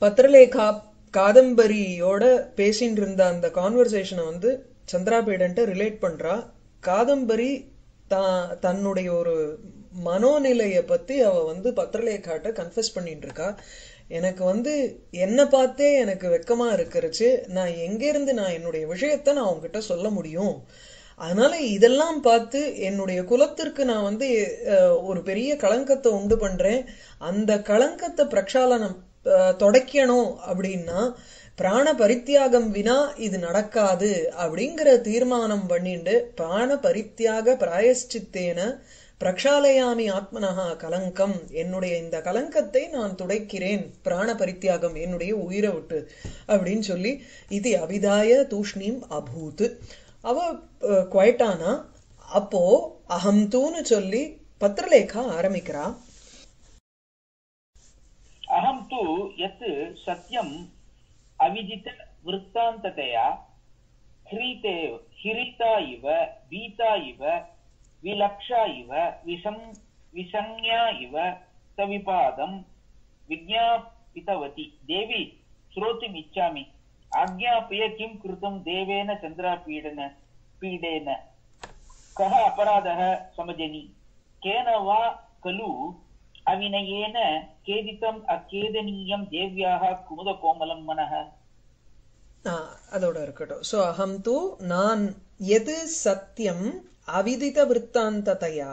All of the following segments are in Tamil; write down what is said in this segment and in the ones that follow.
பத்ரலேகா காதம்பரியோட பேசிட்டு இருந்த அந்த கான்வர்சேஷனை வந்து சந்திராபீடன்ட்ட ரிலேட் பண்றா. காதம்பரி தன்னுடைய ஒரு மனோநிலைய பத்தி அவ வந்து பத்ரலேகாட்ட கன்ஃபெஸ் பண்ணிட்டு இருக்கா. எனக்கு வந்து என்ன பார்த்தே எனக்கு வெக்கமா இருக்கிறச்சு, நான் எங்க இருந்து நான் என்னுடைய விஷயத்த நான் உங்ககிட்ட சொல்ல முடியும். அதனால இதெல்லாம் பார்த்து என்னுடைய குலத்திற்கு நான் வந்து ஒரு பெரிய களங்கத்தை உண்டு பண்றேன். அந்த களங்கத்தை பிரக்ஷாலனம் தொடக்கணும் அப்படின்னா பிராண பரித்தியாகம் வினா இது நடக்காது அப்படிங்கிற தீர்மானம் பண்ணிண்டு பிராண பரித்தியாக பிராயஷ்சித்தேன பிரக்ஷாலயாமி ஆத்மனஹா கலங்கம், என்னுடைய இந்த கலங்கத்தை நான் துடைக்கிறேன் பிராண பரித்தியாகம் என்னுடைய உயிரை விட்டு அப்படின்னு சொல்லி இது அவிதாய தூஷ்ணீம் அபூத். அவ குவைட்டானா. அப்போ அகம் தூன்னு சொல்லி பத்ரலேகா ஆரம்பிக்கிறா. அகம் தூ யத் சத்யம் அவிஜித விருத்தாந்ததயா ஹிரிதா இவ பீதா இவ விலக்ஷா இவ விசஞ்ஞா இவ சவிபாதம் விஜ்ஞாபிதவதி தேவி ஸ்ரோத்துமிச்சாமி ஆக்ஞாபய கிம் கிருதம் தேவேன சந்திராபீடேன கஹ அபராதः சமஜனி கேன வா கலு அவினயேன கேதிதம் அகேதனீயம் தேவ்யாः குமுத கோமலம் மனஹ. அதோட இருக்கட்டும். சோ அகம் தூ நான் எது சத்தியம் அவிதித விருத்தாந்ததயா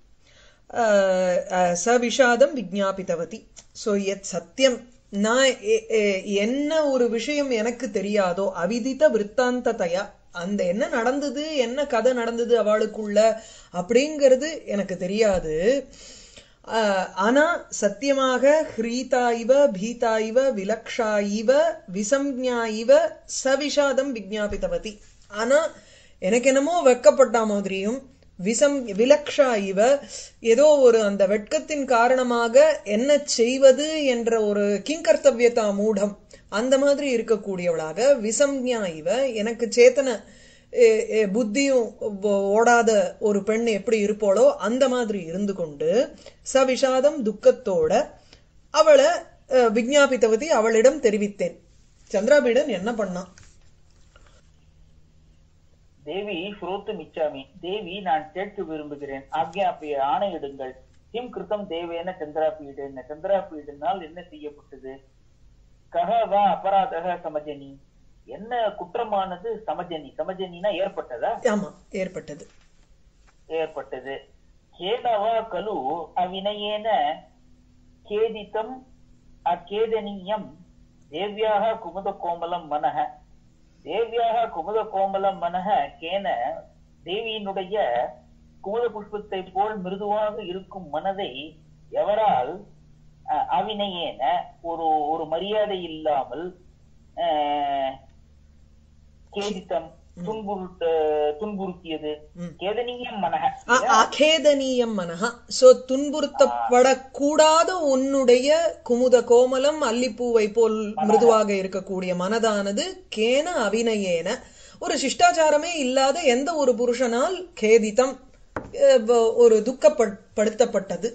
சவிஷாதம் விஜ்ஞாபிதவதி. சோ எத் சத்தியம் நான் என்ன ஒரு விஷயம் எனக்கு தெரியாதோ அவிதித விருத்தாந்ததயா, அந்த என்ன நடந்தது என்ன கதை நடந்தது அவளுக்குள்ள அப்படிங்கிறது எனக்கு தெரியாது. ஆனா சத்தியமாக ஹ்ரீதா இவ பீதா இவ விலக்ஷா இவ விசம்ஞா இவ சவிஷாதம் விஜ்ஞாபிதவதி. ஆனா எனக்கு என்னமோ வெட்கப்பட்ட மாதிரியும் விலக்ஷா இவ ஏதோ ஒரு அந்த வெட்கத்தின் காரணமாக என்ன செய்வது என்ற ஒரு கிங்கர்த்தவியதா மூடம் அந்த மாதிரி இருக்கக்கூடியவளாக, விசம்ஞா இவ எனக்கு சேத்தன புத்தியும் ஓடாத ஒரு பெண் எப்படி இருப்போளோ அந்த மாதிரி இருந்து கொண்டு சவிஷாதம் துக்கத்தோட அவளை விஜ்ஞாபித்தவதி அவளிடம் தெரிவித்தேன். சந்திராபீடன் என்ன பண்ணான்? தேவி ஸ்ரோத்துமிச்சாமி, தேவி நான் கேட்க விரும்புகிறேன். ஆக்ஞாபிய ஆணையிடுங்கள். கிம் கிருத்தம் தேவேன சந்திராபீடேன, சந்திராபீடனால் என்ன செய்யப்பட்டது? கஹ வா அபராதக சமஜனி, என்ன குற்றமானது? சமஜனி, சமஜனினா ஏற்பட்டதா? ஆமா, ஏற்பட்டது. ஏற்பட்டது. கேனவா கலு அவினயேன கேதிதம் அகேதனீயம் தேவ்யாக குமுத கோமலம் மனஹ. தேவ்யாக குமுத கோமலம் மனஹ கேன, தேவியினுடைய குமுத புஷ்பத்தை போல் மிருதுவாக இருக்கும் மனதை எவரால் அவினயேன ஒரு மரியாதை இல்லாமல் கேதித்தம் துன்புறுத்தியது. கேதனீயம் மனஹ, அகேதனீயம் மனஹ. சோ துன்புறுத்தப்படக்கூடாத உன்னுடைய குமுத கோமலம் அல்லிப்பூவை போல் மிருதுவாக இருக்கக்கூடிய மனதானது கேன அவினயேன, ஒரு சிஷ்டாச்சாரமே இல்லாத எந்த ஒரு புருஷனால் கேதித்தம் ஒரு துக்கப்படுத்தப்பட்டது,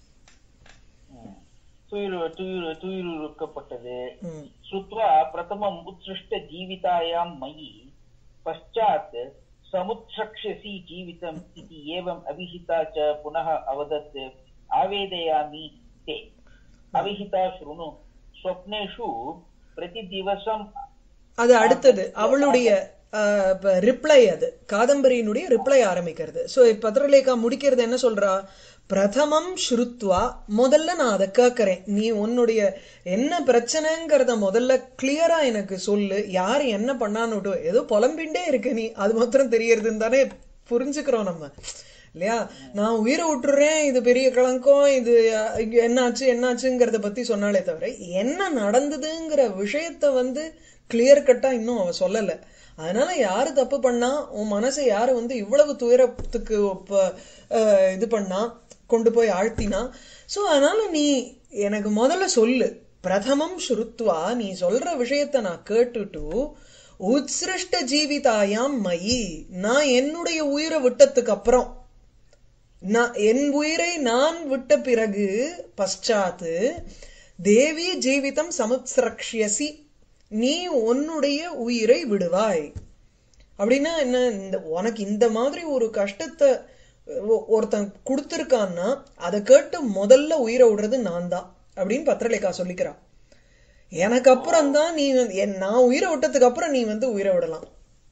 துயிலுக்கப்பட்டது. ஸ்ருத்வா பிரதமம் உத்ஸ்ருஷ்ட ஜீவிதாயாம் மயி பశ్చాத் சமுத்ரக்ஷசி ஜீவிதம் இதி ஏவம் அவிஹிதா ச புனः அவதத் ஆவேதயாமி தே அவிஹிதா ஸ்ருணு ஸ்வப்னேஷு பிரதிதிவசம். அது அடுத்தது அவளுடைய ரிப்ளை, அது காதம்பரியினுடைய ரிப்ளை ஆரம்பிக்கிறது. சோ பத்ரலேகா முடிக்கிறது என்ன சொல்றா? பிரதமம் ஸ்ருத்வா, முதல்ல நான் அதை கேட்கறேன், நீ உன்னுடைய என்ன பிரச்சனைங்கிறத முதல்ல கிளியரா எனக்கு சொல்லு, யாரு என்ன பண்ணான்னு, ஏதோ புலம்பிண்டே இருக்கு நீ, அது மாத்திரம் தெரியறதுன்னு தானே புரிஞ்சுக்கிறோம் நம்ம இல்லையா? நான் உயிரை விட்டுறேன், இது பெரிய கலங்கம், இது என்னாச்சுங்கிறத பத்தி சொன்னாலே தவிர என்ன நடந்ததுங்கிற விஷயத்த வந்து கிளியர் கட்டா இன்னும் அவ சொல்லல. அதனால யாரு தப்பு பண்ணா, உன் மனசை யாரு வந்து இவ்வளவு துயரத்துக்கு இது பண்ணா, கொண்டு போய் ஆழ்த்தினா? சோ அதனால நீ எனக்கு முதல்ல சொல்லு. பிரதமம் ஸ்ருத்வா, நீ சொல்ற விஷயத்த நான் கேட்டுட்டு உத்ஸ்ருஷ்ட ஜீவிதாயாம் மயி, நான் என்னுடைய உயிரை விட்டதுக்கு அப்புறம், என் உயிரை நான் விட்ட பிறகு பశ్చాத் தேவி ஜீவிதம் சமுத்ஸ்ரக்ஷ்யசி, நீ உன்னுடைய உயிரை விடுவாய். அப்படின்னா என்ன, இந்த உனக்கு இந்த மாதிரி ஒரு கஷ்டத்தை ஒருத்தன் கொடுத்திருக்கான்னா அதை கேட்டு முதல்ல உயிரை விடுறது நான் தான் அப்படின்னு பத்ரலேகா சொல்லிக்கிறான். எனக்கு அப்புறம் தான் நீ நான் உயிரை விட்டதுக்கு அப்புறம் நீ உயிரை விடலாம்.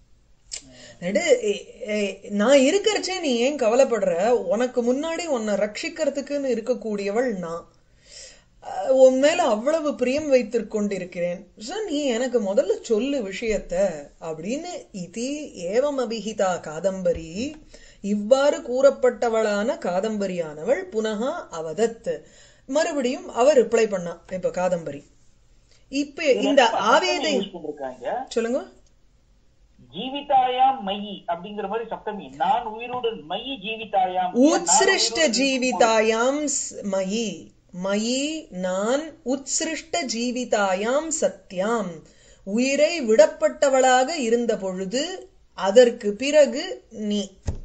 நான் இருக்கிறச்சே நீ ஏன் கவலைப்படுற, உனக்கு முன்னாடி உன்னை ரட்சிக்கிறதுக்குன்னு இருக்கக்கூடியவள் நான், உன் மேல அவ்வளவு பிரியம் வைத்திருக்கொண்டிருக்கிறேன், நீ எனக்கு முதல்ல சொல்லு விஷயத்த அப்படின்னு. இதி ஏவம் அபிஹிதா காதம்பரி, இவ்வாறு கூறப்பட்டவளான காதம்பரியானவள் புனகா அவதத், மறுபடியும் அவ ரிப்ளை பண்ணா. இப்ப காதம்பரி இப்ப இந்த ஆவேதை சொல்லுங்க. ஜீவிதாயாம் மயி அப்படிங்கிற மாதிரி சப்தமி, நான் உயிருடன் மயி ஜீவிதாயாம், உத்ஸ்ருஷ்ட ஜீவிதாயாம் மயி, மயி நான், உத்ஸ்ருஷ்ட ஜீவிதாயாம் சத்யாம், உயிரை விடப்பட்டவளாக இருந்த பொழுது, அதற்கு பிறகு நீ.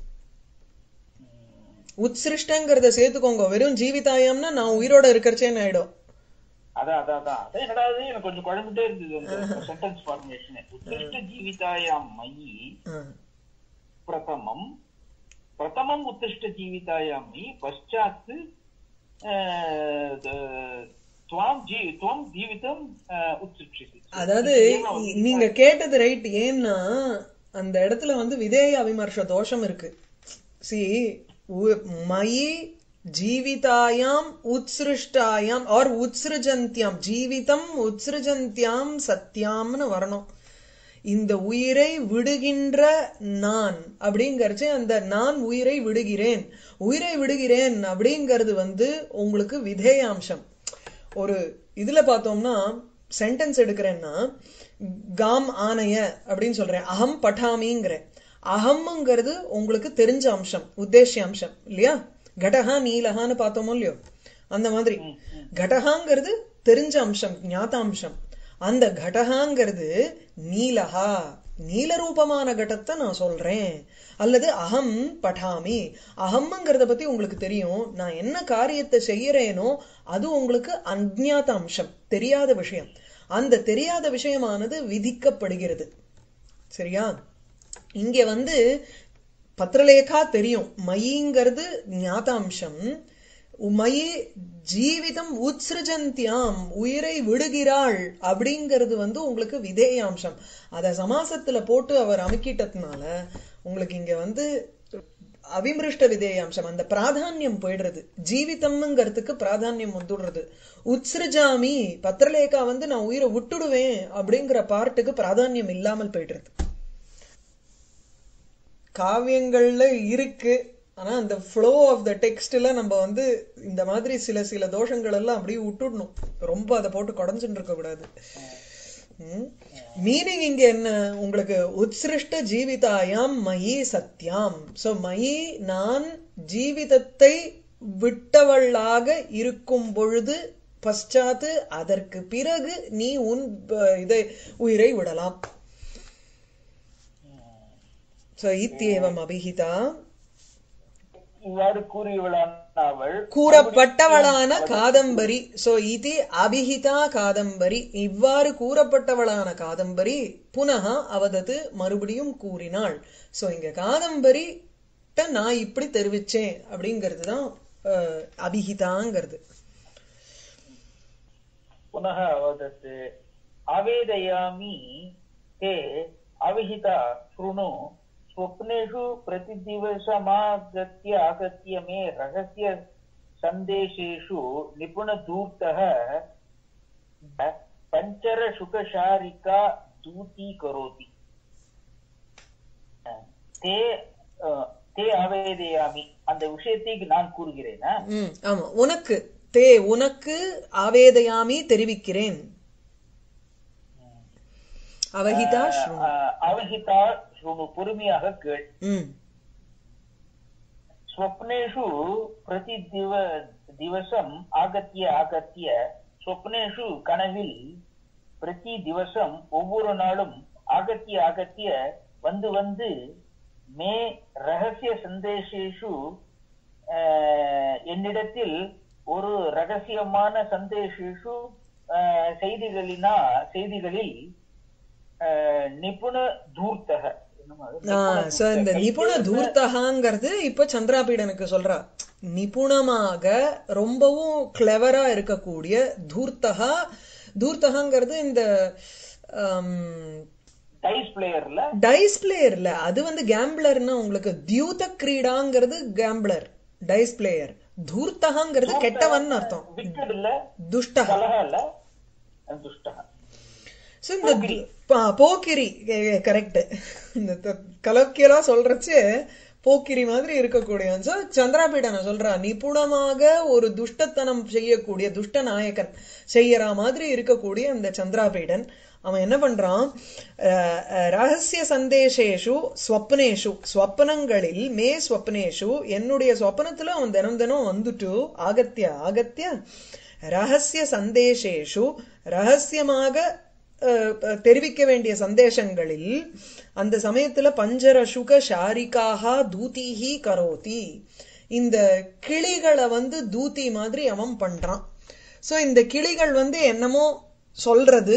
உத்ஸ்ருஷ்டங்கிறத சேர்த்துக்கோங்க, வெறும் ஜீவிதாயாம்னா நான் உயிரோட இருக்கிறச்சேன்னு ஆயிடும். எனக்கு கொஞ்சம் குழம்பிட்டே இருந்தது சென்டென்ஸ் ஃபார்மேஷன். உத்ஸ்ருஷ்ட ஜீவிதாயாம் மயி பிரதமம், பிரதமம் உத்ஸ்ருஷ்ட ஜீவிதாயாம் மயி பశ్చాத் துவம் ஜீவிதம் உத்ஸ்ருஷ்யசி. அதாவது நீங்க கேட்டது ரைட். ஏன்னா அந்த இடத்துல விதேய அவிமர்ஷ தோஷம் இருக்கு. சி மயி ஜீவிதாயாம் உத்ஸ்ருஷ்டாயாம் ஆர் உத்ஸ்ருஜந்தியாம், ஜீவிதம் உத்ஸ்ருஜந்தியாம் சத்யாம்னு வரணும். இந்த உயிரை விடுகின்ற நான் அப்படிங்கறது, அந்த நான் உயிரை விடுகிறேன், உயிரை விடுகிறேன் அப்படிங்கிறது உங்களுக்கு விதேயாம்சம். ஒரு இதுல பார்த்தோம்னா சென்டென்ஸ் எடுக்கிறேன்னா, காம் ஆனைய அப்படின்னு சொல்றேன், அகம் பட்டாமிங்கிறேன். அகம்ங்கிறது உங்களுக்கு தெரிஞ்ச அம்சம், உத்தேசிய அம்சம் இல்லையா. கடஹா நீலஹான்னு பார்த்தோமோ இல்லையோ, அந்த மாதிரி கடஹாங்கிறது தெரிஞ்ச அம்சம், ஞாதாம்சம். அந்த கடஹாங்கிறது நீலஹா, நீல ரூபமான கடத்தை நான் சொல்றேன். அல்லது அகம் பட்டாமி, அகம்ங்கிறத பத்தி உங்களுக்கு தெரியும், நான் என்ன காரியத்தை செய்யறேனோ அது உங்களுக்கு அஞ்ஞாத அம்சம், தெரியாத விஷயம். அந்த தெரியாத விஷயமானது விதிக்கப்படுகிறது. சரியா. இங்க பத்ரலேகா தெரியும், மயிங்கிறது ஞாதாம்சம், மயி ஜீவிதம் உத்ஸ்ருஜந்தியாம், உயிரை விடுகிறாள் அப்படிங்கிறது உங்களுக்கு விதேயாம்சம். அத சமாசத்துல போட்டு அவர் அமுக்கிட்டதுனால உங்களுக்கு இங்க அவிமிருஷ்ட விதேயாம்சம், அந்த பிராதான்யம் போயிடுறது. ஜீவிதம்ங்கிறதுக்கு பிராதான்யம் வந்துடுறது. உத்ஸ்ருஜாமி பத்ரலேகா நான் உயிரை விட்டுடுவேன் அப்படிங்கிற பார்ட்டுக்கு பிராதான்யம் இல்லாமல் போயிடுறது. காவியங்கள்ல இருக்கு, ஆனா அந்த ஃப்ளோ ஆஃப் த டெக்ஸ்ட்ல நம்ம இந்த மாதிரி சில சில தோஷங்கள் எல்லாம் அப்படியே விட்டுடணும், ரொம்ப அதை போட்டு குடஞ்சுட்டு இருக்க கூடாது. மீனிங் இங்க என்ன உங்களுக்கு, உத்ஸ்ருஷ்ட ஜீவிதாயாம் மயி சத்யாம். சோ மயி நான் ஜீவிதத்தை விட்டவளாக இருக்கும் பொழுது, பశ్చాத் அதற்கு பிறகு நீ உன் இதை உயிரை விடலாம். சோ இத்யேவம் அபிஹிதா, இவ்வாறு கூறப்பட்டவளான காதம்பரி. சோ இது அபிஹிதா காதம்பரி, இவ்வாறு கூறப்பட்டவளான காதம்பரி புனகா அவதது, மறுபடியும் கூறினாள். சோ இங்க காதம்பரி நான் இப்படி தெரிவிச்சேன் அப்படிங்கிறதுதான் அபிஹிதாங்கிறது. புனக அவதத் ஆவேதயாமி தே அவிஹிதா ஸ்ருணு स्वप्नेषु प्रतिदिवसमागत्य आगत्य मे रहस्य संदेशेषु निपुणधूर्तः पंचर शुकशारिका दूती करोति ते ते आवेदयामि. அந்த விஷயத்தை நான் கூறுகிறேனா? ஆமா, உனக்கு தே உனக்கு ஆவேதயாமி தெரிவிக்கிறேன். அவஹிதா ஸ்ருணு, அவஹிதா ஸ்ருணு பொறுமையாக கேள். ஸ்வப்னேஷு பிரதி திவசம் ஆகத்திய ஆகத்திய, ஸ்வப்னேஷு கனவில், பிரதி திவசம் ஒவ்வொரு நாளும், ஆகத்திய ஆகத்திய வந்து வந்து, மே ரகசிய சந்தேஷேஷு என்னிடத்தில் ஒரு ரகசியமான சந்தேஷேஷு செய்திகளில் நிபுண தூர்த்தக சோ இந்த நிபுண தூர்த்தகாங்கிறது இப்ப சந்திராபீடனுக்கு சொல்றா. நிபுணமாக ரொம்பவும் கிளவரா இருக்கக்கூடிய தூர்த்தகா. தூர்த்தகாங்கிறது இந்த டைஸ் பிளேயர்ல அது வந்து கேம்பிளர்னா உங்களுக்கு தியூத கிரீடாங்கிறது கேம்பிளர் டைஸ் பிளேயர். தூர்த்தகாங்கிறது கெட்டவன் அர்த்தம். துஷ்டகா. இந்த போக்கிரி கரெக்ட். இந்த கலோக்கியலா சொல்றச்சு போக்கிரி மாதிரி இருக்கக்கூடிய சந்திராபீடனை சொல்றா. நிபுணமாக ஒரு துஷ்டத்தனம் செய்யக்கூடிய துஷ்ட நாயகன் செய்யற மாதிரி இருக்கக்கூடிய அந்த சந்திராபீடன் அவன் என்ன பண்றான், ரகசிய சந்தேஷேஷு ஸ்வப்னேஷு ஸ்வப்னங்களில் மே ஸ்வப்னேஷு என்னுடைய ஸ்வப்னத்துல அவன் தினம் தினம் வந்துட்டு ஆகத்திய ரகசிய சந்தேஷேஷு ரகசியமாக தெரிவிக்க வேண்டிய சந்தேஷங்களில் அந்த சமயத்துல பஞ்சர சுக ஷாரிகாக தூதிஹி கரோதி இந்த கிளிகளை வந்து தூதி மாதிரி அவன் பண்றான். சோ இந்த கிளிகள் வந்து என்னமோ சொல்றது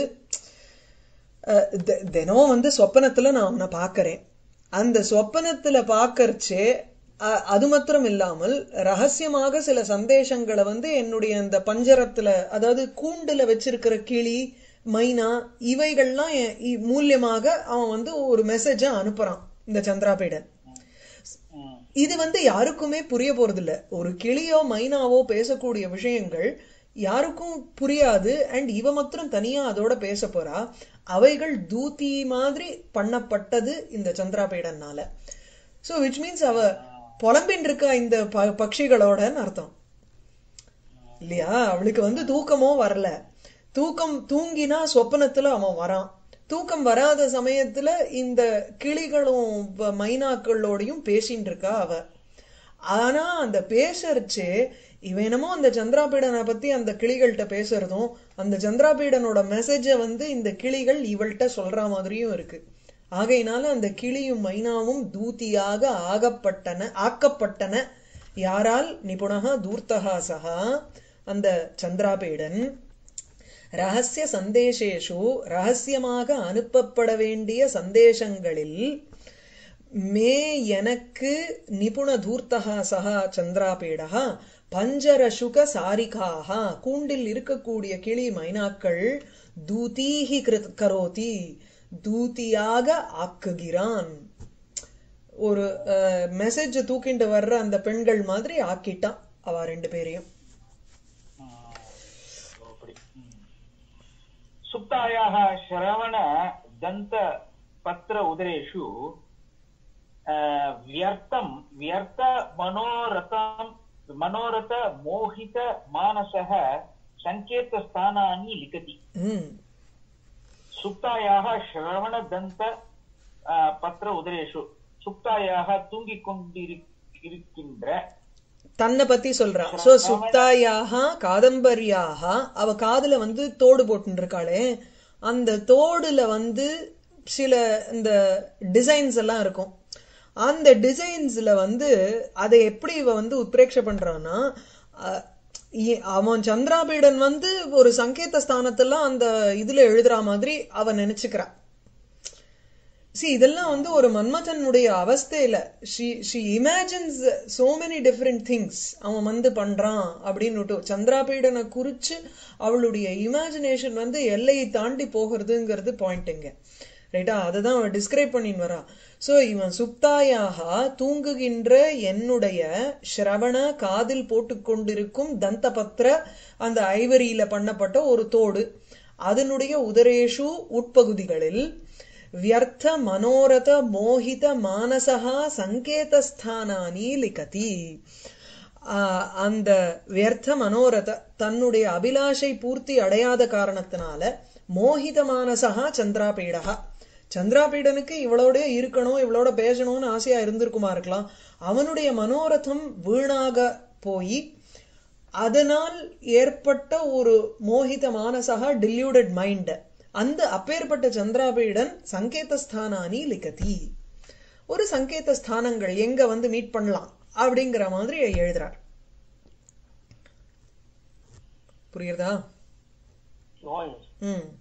தினம் வந்து சொப்பனத்துல நான் அவனை பாக்கிறேன். அந்த சொப்பனத்துல பாக்கறச்சே அது மாத்திரம் இல்லாமல் ரகசியமாக சில சந்தேஷங்களை வந்து என்னுடைய அந்த பஞ்சரத்துல அதாவது கூண்டுல வச்சிருக்கிற கிளி மைனா இவைகள்லாம் மூலியமாக அவன் வந்து ஒரு மெசேஜ அனுப்புறான் இந்த சந்திராபீடன். இது வந்து யாருக்குமே புரிய போறது இல்ல. ஒரு கிளியோ மைனாவோ பேசக்கூடிய விஷயங்கள் யாருக்கும் புரியாது. அண்ட் இவ மாத்திரம் தனியா அதோட பேச போறா. அவைகள் தூதி மாதிரி பண்ணப்பட்டது இந்த சந்திராபீடனால. சோ விச் மீன்ஸ் அவ புலம்பின் இருக்கா இந்த பட்சிகளோடன்னு அர்த்தம் இல்லையா. அவளுக்கு வந்து தூக்கமோ வரல. தூங்கினா சொப்பனத்துல அவன் வரான். தூக்கம் வராத சமயத்துல இந்த கிளிகளும் மைனாக்களோடையும் பேசிட்டு இருக்கா அவ. ஆனா அந்த பேசறச்சு இவனமோ அந்த சந்திராபீடனை பத்தி அந்த கிளிகள்கிட்ட பேசுறதும் அந்த சந்திராபீடனோட மெசேஜ வந்து இந்த கிளிகள் இவள்கிட்ட சொல்ற மாதிரியும் இருக்கு. ஆகையினால அந்த கிளியும் மைனாவும் தூதியாக ஆக்கப்பட்டன. யாரால்? நிபுணா தூர்த்தகா சகா அந்த சந்திராபீடன். ரகசிய சந்தேஷேஷு ரகசியமாக அனுப்பப்பட வேண்டிய சந்தேஷங்களில் மே எனக்கு நிபுண தூர்த்தகா சகா சந்திராபீடா பஞ்சர சுக சாரிகாக கூண்டில் இருக்கக்கூடிய கிளி மைனாக்கள் தூதீஹி கரோதி தூதியாக ஆக்குகிறான். ஒரு மெசேஜ் தூக்கிட்டு வர்ற அந்த பெண்கள் மாதிரி ஆக்கிட்டான் அவ ரெண்டு பேரையும். சுப்தாயாः श्रवण दंत पत्र उदरेषु व्यर्थ मनोरथ मोहित मानसः संकेत स्थानानि लिखति. सुप्तायाः श्रवण दंत पत्र उदरेषु सुप्तायाः தூங்கிக் கொண்டிருக்கின்ற தன்னை பத்தி சொல்றா. சோ சுப்தாயாக காதம்பரியாக அவ காதுல வந்து தோடு போட்டு இருக்காளே, அந்த தோடுல வந்து சில இந்த டிசைன்ஸ் எல்லாம் இருக்கும். அந்த டிசைன்ஸ்ல வந்து அதை எப்படி இவ வந்து உத்பிரேட்ச பண்றான்னா, அவன் சந்திராபீடன் வந்து ஒரு சங்கேத ஸ்தானத்தெல்லாம் அந்த இதுல எழுதுற மாதிரி அவ நினைச்சுக்கிறா. இதெல்லாம் வந்து ஒரு மன்மதனுடைய அவஸ்தையில she imagines so many different things அவன் வந்து பண்றான் அப்படின்னு சந்திராபீடனை குறிச்சு அவளுடைய இமேஜினேஷன் வந்து எல்லையை தாண்டி போகிறதுங்கிறது பாயிண்ட்ங்க. ரைட்டா? அதுதான் அவன் டிஸ்கிரைப் பண்ணின்னு வரா. சோ இவன் சுப்தாயாக தூங்குகின்ற என்னுடைய ஸ்ரவண காதில் போட்டுக்கொண்டிருக்கும் தந்தபத்திர அந்த ஐவரியில பண்ணப்பட்ட ஒரு தோடு அதனுடைய உதரேஷு உட்பகுதிகளில் வியர்த்த மனோரத மோகித மானசா சங்கேதஸ்தானானி லிகதி. அந்த வியர்த்த மனோரத தன்னுடைய அபிலாஷை பூர்த்தி அடையாத காரணத்தினால மோகித மானசா சந்திராபீடா சந்திராபீடனுக்கு இவளோட இருக்கணும் இவளோட பேசணும்னு ஆசையா இருந்திருக்குமா இருக்கலாம். அவனுடைய மனோரதம் வீணாக போய் அதனால் ஏற்பட்ட ஒரு மோகித மானசா டில்யூடட் மைண்ட் அந்த அப்பேற்பட்ட சந்திராபீடன் சங்கேதஸ்தானானி லிகதி ஒரு சங்கேத ஸ்தானங்கள் எங்க வந்து மீட் பண்ணலாம் அப்படிங்கிற மாதிரி எழுதுறார். புரியுறதா? ம்.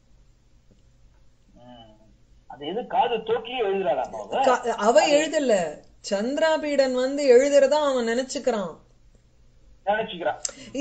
அது எது காது தோக்கியே எழுதுறாளாமா அவ? அவ எழுதல, சந்திராபீடன் வந்து எழுதுறதா அவன் நினைச்சுக்கிறான். நினைச்சுக்கிறான்.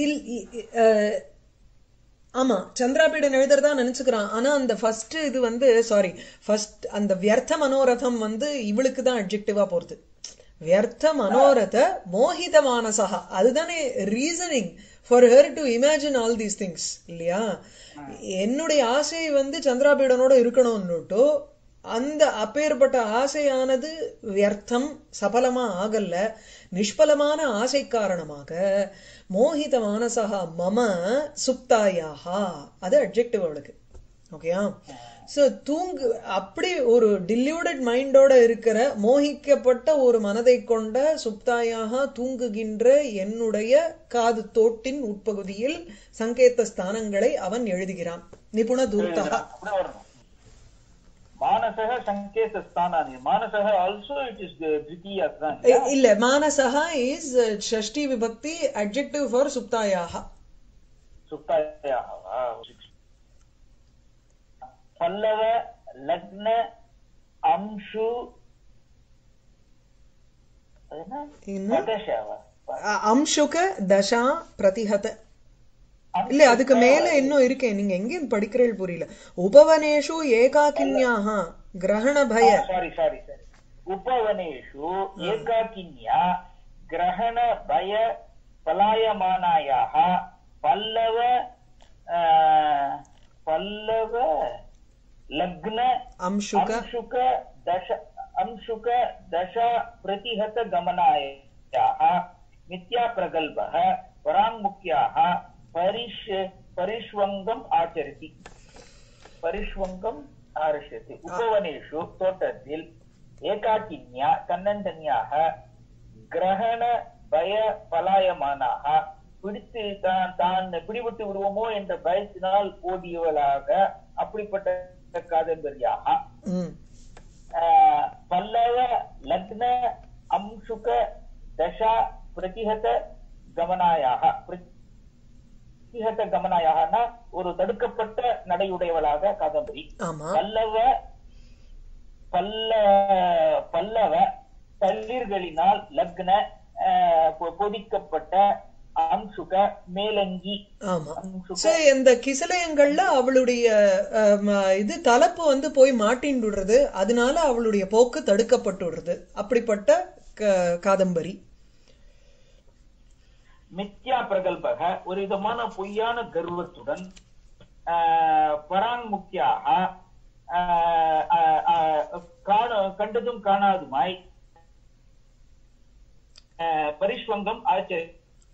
ஆமா, சந்திராபீடன் எழுதுறதா நினைச்சுக்கிறான். ஆனா அந்த ஃபர்ஸ்ட் இது வந்து ஃபர்ஸ்ட் அந்த வியர்த்த மனோரதம் வந்து இவளுக்கு தான் அட்ஜெக்டிவா போறது. வியர்த்த மனோரத மோகித மானசா, அதுதானே reasoning for her to imagine all these things இல்லையா? என்னுடைய ஆசை வந்து சந்திராபீடனோட இருக்கணும்னுட்டோ அந்த அப்பேற்பட்ட ஆசையானது வியர்த்தம், சபலமா ஆகல, நிஷ்பலமான ஆசை காரணமாக மோகித மானசா மம சுப்தாயாஹா, அது அட்ஜெக்டிவ் அவளுக்கு. ஓகேயா? சோ தூங்கு, அப்படி ஒரு டில்யூடட் மைண்டோட இருக்கிற மோகிக்கப்பட்ட ஒரு மனதை கொண்ட சுப்தாயாக தூங்குகின்ற என்னுடைய காது தோட்டின் உட்பகுதியில் சங்கேத ஸ்தானங்களை அவன் எழுதுகிறான். நிபுண தூர்த்தா. மானசக சங்கேத ஸ்தானானி. மானசக ஆல்சோ இட் இஸ் த்விதீயா தான். இல்ல, மானசக இஸ் ஷஷ்டி விபக்தி அட்ஜெக்டிவ் ஃபார் சுப்தாயாக. சுப்தாயாக. பல்லவ லக்ன அம்சு அம்சுக தசா பிரதிஹத. இல்ல, அதுக்கு மேல இன்னும் இருக்கேன், நீங்க எங்க படிக்கிறீர்கள் புரியல. உபவனேஷு ஏகாக்கின்யாக கிரகண பய. சாரி உபவனேஷு ஏகாக்கின்யா கிரகண பய பலாயமானாயாக பல்லவ லக்ன அம்சுக தசா பிரதிஹத கமனாயாः மித்யா பிரகல்பः பராங்முக்யாः பரிஷ்வங்கம் ஆச்சரித்தி. பரிஷ்வங்கம் ஆரஷ்யதி. உபவனேஷு தோட்டத்தில் ஏகாக்கின்யா தன்னந்தனியாக கிரகண பய பலாயமானாக பிடித்து தான் பிடிபட்டு விடுவோமோ என்ற பயத்தினால் ஓடியவளாக அப்படிப்பட்ட காதம்பரியாக பல்லவ லக்ன அம்சுக தசா பிரதிஹத கமனாயாக. பிரதிஹத கமனாயாகனா ஒரு தடுக்கப்பட்ட நடையுடையவளாக காதம்பரி. பல்லவ தளிர்களினால் லக்ன பொதிக்கப்பட்ட அம்சுக மேலங்கி. இந்த கிசலயங்கள்ல அவளுடைய இது தலப்பு வந்து போய் மாட்டின்டுடுறது, அதனால அவளுடைய போக்கு தடுக்கப்பட்டுடுறது. அப்படிப்பட்ட காதம்பரி. மித்யா பிரகல்பக ஒரு விதமான பொய்யான கர்வத்துடன் பராங்முக்தியாக கண்டதும் காணாதுமாய் பரிஷ்வங்கம் ஆச்சரிய.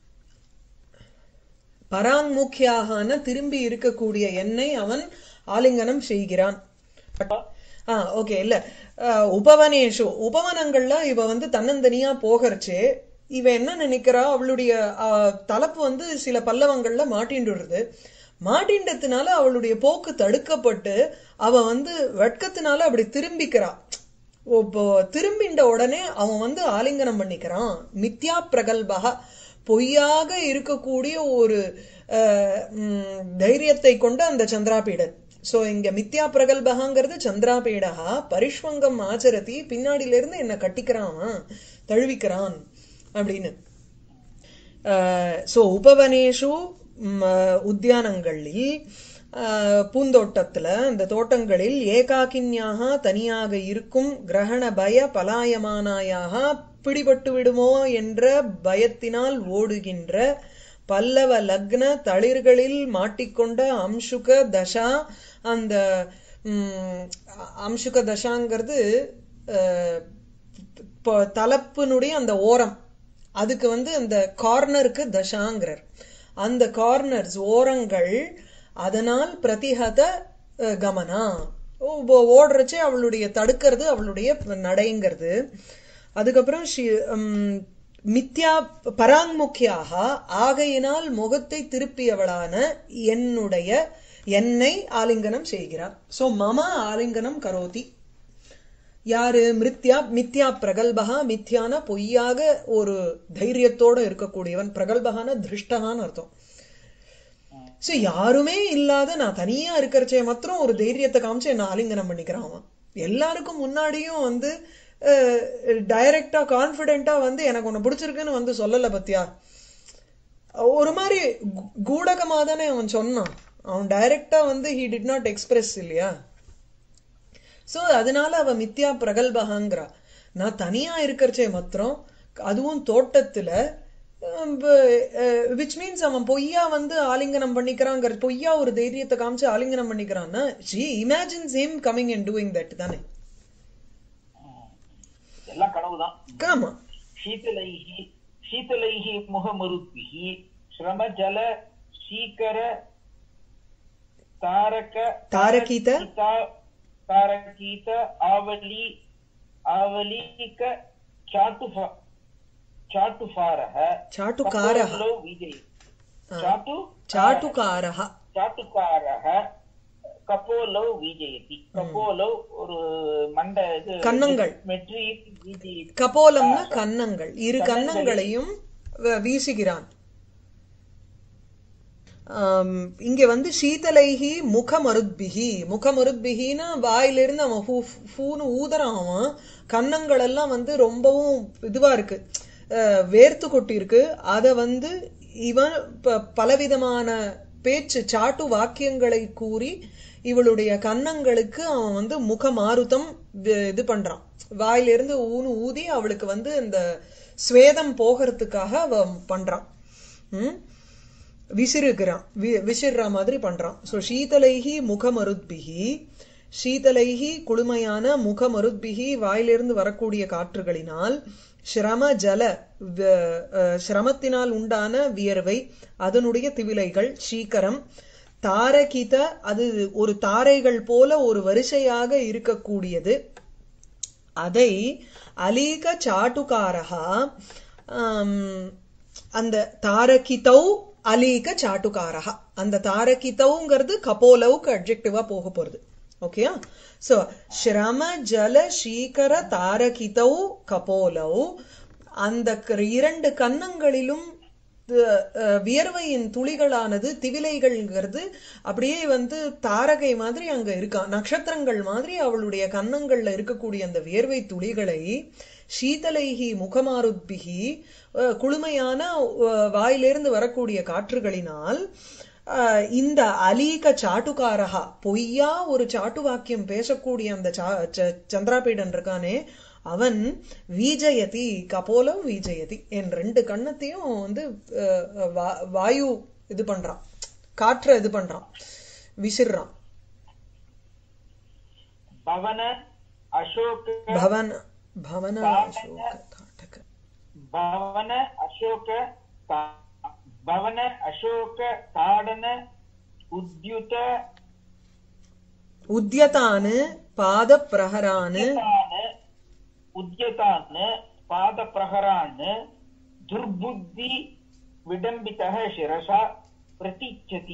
பராங்முக்கியாக திரும்பி இருக்கக்கூடிய என்னை அவன் ஆலிங்கனம் செய்கிறான். ஓகே. இல்ல, உபவனேஷு உபவனங்கள்ல இவ வந்து தன்னந்தனியா போகிறச்சே இவ என்ன நினைக்கிறா, அவளுடைய தலப்பு வந்து சில பல்லவங்கள்ல மாட்டின்டுடுறது. மாட்டின்றதுனால அவளுடைய போக்கு தடுக்கப்பட்டு அவ வந்து வெட்கத்தினால அப்படி திரும்பிக்கிறா. திரும்பின்ற உடனே அவன் வந்து ஆலிங்கனம் பண்ணிக்கிறான். மித்யா பிரகல்பக பொய்யாக இருக்கக்கூடிய ஒரு தைரியத்தை கொண்ட அந்த சந்திராபீடன். சோ இங்க மித்யா பிரகல்பகாங்கிறது சந்திராபீடகா பரிஷ்வங்கம் ஆச்சரதி, பின்னாடியில இருந்து என்ன கட்டிக்கிறான், தழுவிக்கிறான் அப்படின்னு. சோ உபவனேஷு உத்தியானங்களில், பூந்தோட்டத்துல அந்த தோட்டங்களில் ஏகாக்கின்யாக தனியாக இருக்கும், கிரகண பய பலாயமானாயாக பிடிபட்டு விடுமோ என்ற பயத்தினால் ஓடுகின்ற, பல்லவ லக்ன தளிர்களில் மாட்டிக்கொண்ட அம்சுக தசா. அந்த அம்சுக தசாங்கிறது தலப்பினுடைய அந்த ஓரம், அதுக்கு வந்து அந்த கார்னருக்கு தசாங்கிறார். அந்த கார்னர்ஸ் ஓரங்கள், அதனால் பிரதிஹத கமனா ஓடுறச்சே அவளுடைய தடுக்கிறது அவளுடைய நடைங்கிறது. அதுக்கப்புறம் மித்யா பராங்முக்கியாக ஆகையினால் முகத்தை திருப்பியவளான என்னை ஆலிங்கனம் செய்கிறார். சோ மம ஆலிங்கனம் கரோதி. யாரு? மித்யா பிரகல்பகா. மித்யான பொய்யாக ஒரு தைரியத்தோட இருக்கக்கூடியவன். பிரகல்பகான திருஷ்டகான்னு அர்த்தம். சோ யாருமே இல்லாத நான் தனியா இருக்கிறச்சே மாத்திரம் ஒரு தைரியத்தை காமிச்சு என்ன ஆலிங்கனம் பண்ணிக்கிறான் அவன். எல்லாருக்கும் முன்னாடியும் வந்து டைரக்டா கான்பிடென்டா வந்து எனக்கு உன்னை பிடிச்சிருக்குன்னு வந்து சொல்லல பத்தியா. ஒரு மாதிரி கூடகமா தானே அவன் சொன்னான். அவன் டைரக்டா வந்து he did not express இல்லையா. சோ அதனால அவ மித்யா பிரகல்பகாங்கிறா. நான் தனியா இருக்கிறச்சே மாத்திரம், அதுவும் தோட்டத்துல, விச் மீன்ஸ் அவன் பொய்யா வந்து ஆலிங்கனம் பண்ணிக்கிறாங்கிற, பொய்யா ஒரு தைரியத்தை காமிச்சு ஆலிங்கனம் பண்ணிக்கிறான்னா she imagines him coming and doing that தானே. எல்லாம் கனவுதான். ஆமா. शीतलैः मुहमरुद्भिः श्रम जल शीकर तारकीत आवलीक चाटुकारः கபோலோ விஜயதி. கபோலோ ஒரு மண்ட கன்னங்கள், கபோலம்னா கன்னங்கள், இரு கன்னங்களையும் வீசுகிறான். இங்க வந்து சீதலைஹி முகமருத்பிகி, முகமருத்பிகின்னா வாயிலிருந்து அவன் ஃபூன்னு ஊதறான். அவன் கன்னங்கள் எல்லாம் வந்து ரொம்பவும் இதுவா இருக்கு, வேர்த்து கொட்டி இருக்கு. அத வந்து இவன் பலவிதமான பேச்சு சாட்டு வாக்கியங்களை கூறி இவளுடைய கன்னங்களுக்கு அவன் வந்து முகமாருதம் இது பண்றான். வாயிலிருந்து ஊதி அவளுக்கு வந்து இந்த ஸ்வேதம் போகிறதுக்காக அவன் பண்றான். விசிறுகிறான், விசிற மாதிரி பண்றான். சோ சீதலைஹி முகமருத்பிகி, சீதலைஹி குளுமையான, முகமருத்பிகி வாயிலிருந்து வரக்கூடிய காற்றுகளினால், சிரம ஜல சிரமத்தினால் உண்டான வியர்வை, அதனுடைய திவிலைகள், சீக்கரம், தாரகித அது ஒரு தாரைகள் போல ஒரு வரிசையாக இருக்கக்கூடியது. அதை அலீக சாட்டுக்காரகா, அந்த தாரகிதௌ அலீக சாட்டுக்காரகா, அந்த தாரகிதௌங்கிறது கபோலவுக்கு அட்ஜெக்டிவா போக போறது. ஓகேயா. சோ ஸ்ரம ஜல சீக்கர தாரகிதௌ கபோலௌ, அந்த இரண்டு கன்னங்களிலும் வியர்வையின் துளிகளானது, திவிலைகள்ங்கிறது அப்படியே வந்து தாரகை மாதிரி அங்க இருக்கான், நட்சத்திரங்கள் மாதிரி அவளுடைய கன்னங்கள்ல இருக்கக்கூடிய அந்த வியர்வை துளிகளை சீதலைஹி முகமாருத்பிகி குளுமையான வாயிலிருந்து வரக்கூடிய காற்றுகளினால், இந்த அலீக சாட்டுக்காரகா பொய்யா ஒரு சாட்டு வாக்கியம் பேசக்கூடிய அந்த சந்திராபீடன் இருக்கானே அவன் வீஜயதி கபோலம் வீஜயதி, என் ரெண்டு கண்ணத்தையும் வந்து வாயு இது பண்றான், காற்ற இது பண்றான், விசிறான். பவன அசோக பவன பவன அசோக தாடக பவன அசோக பவன அசோக தாடன உத்யதான பாத பிரஹரான उद्यतान् पादप्रहरान् दुर्बुद्धि विडम्बितः शिरसा प्रतीच्छति.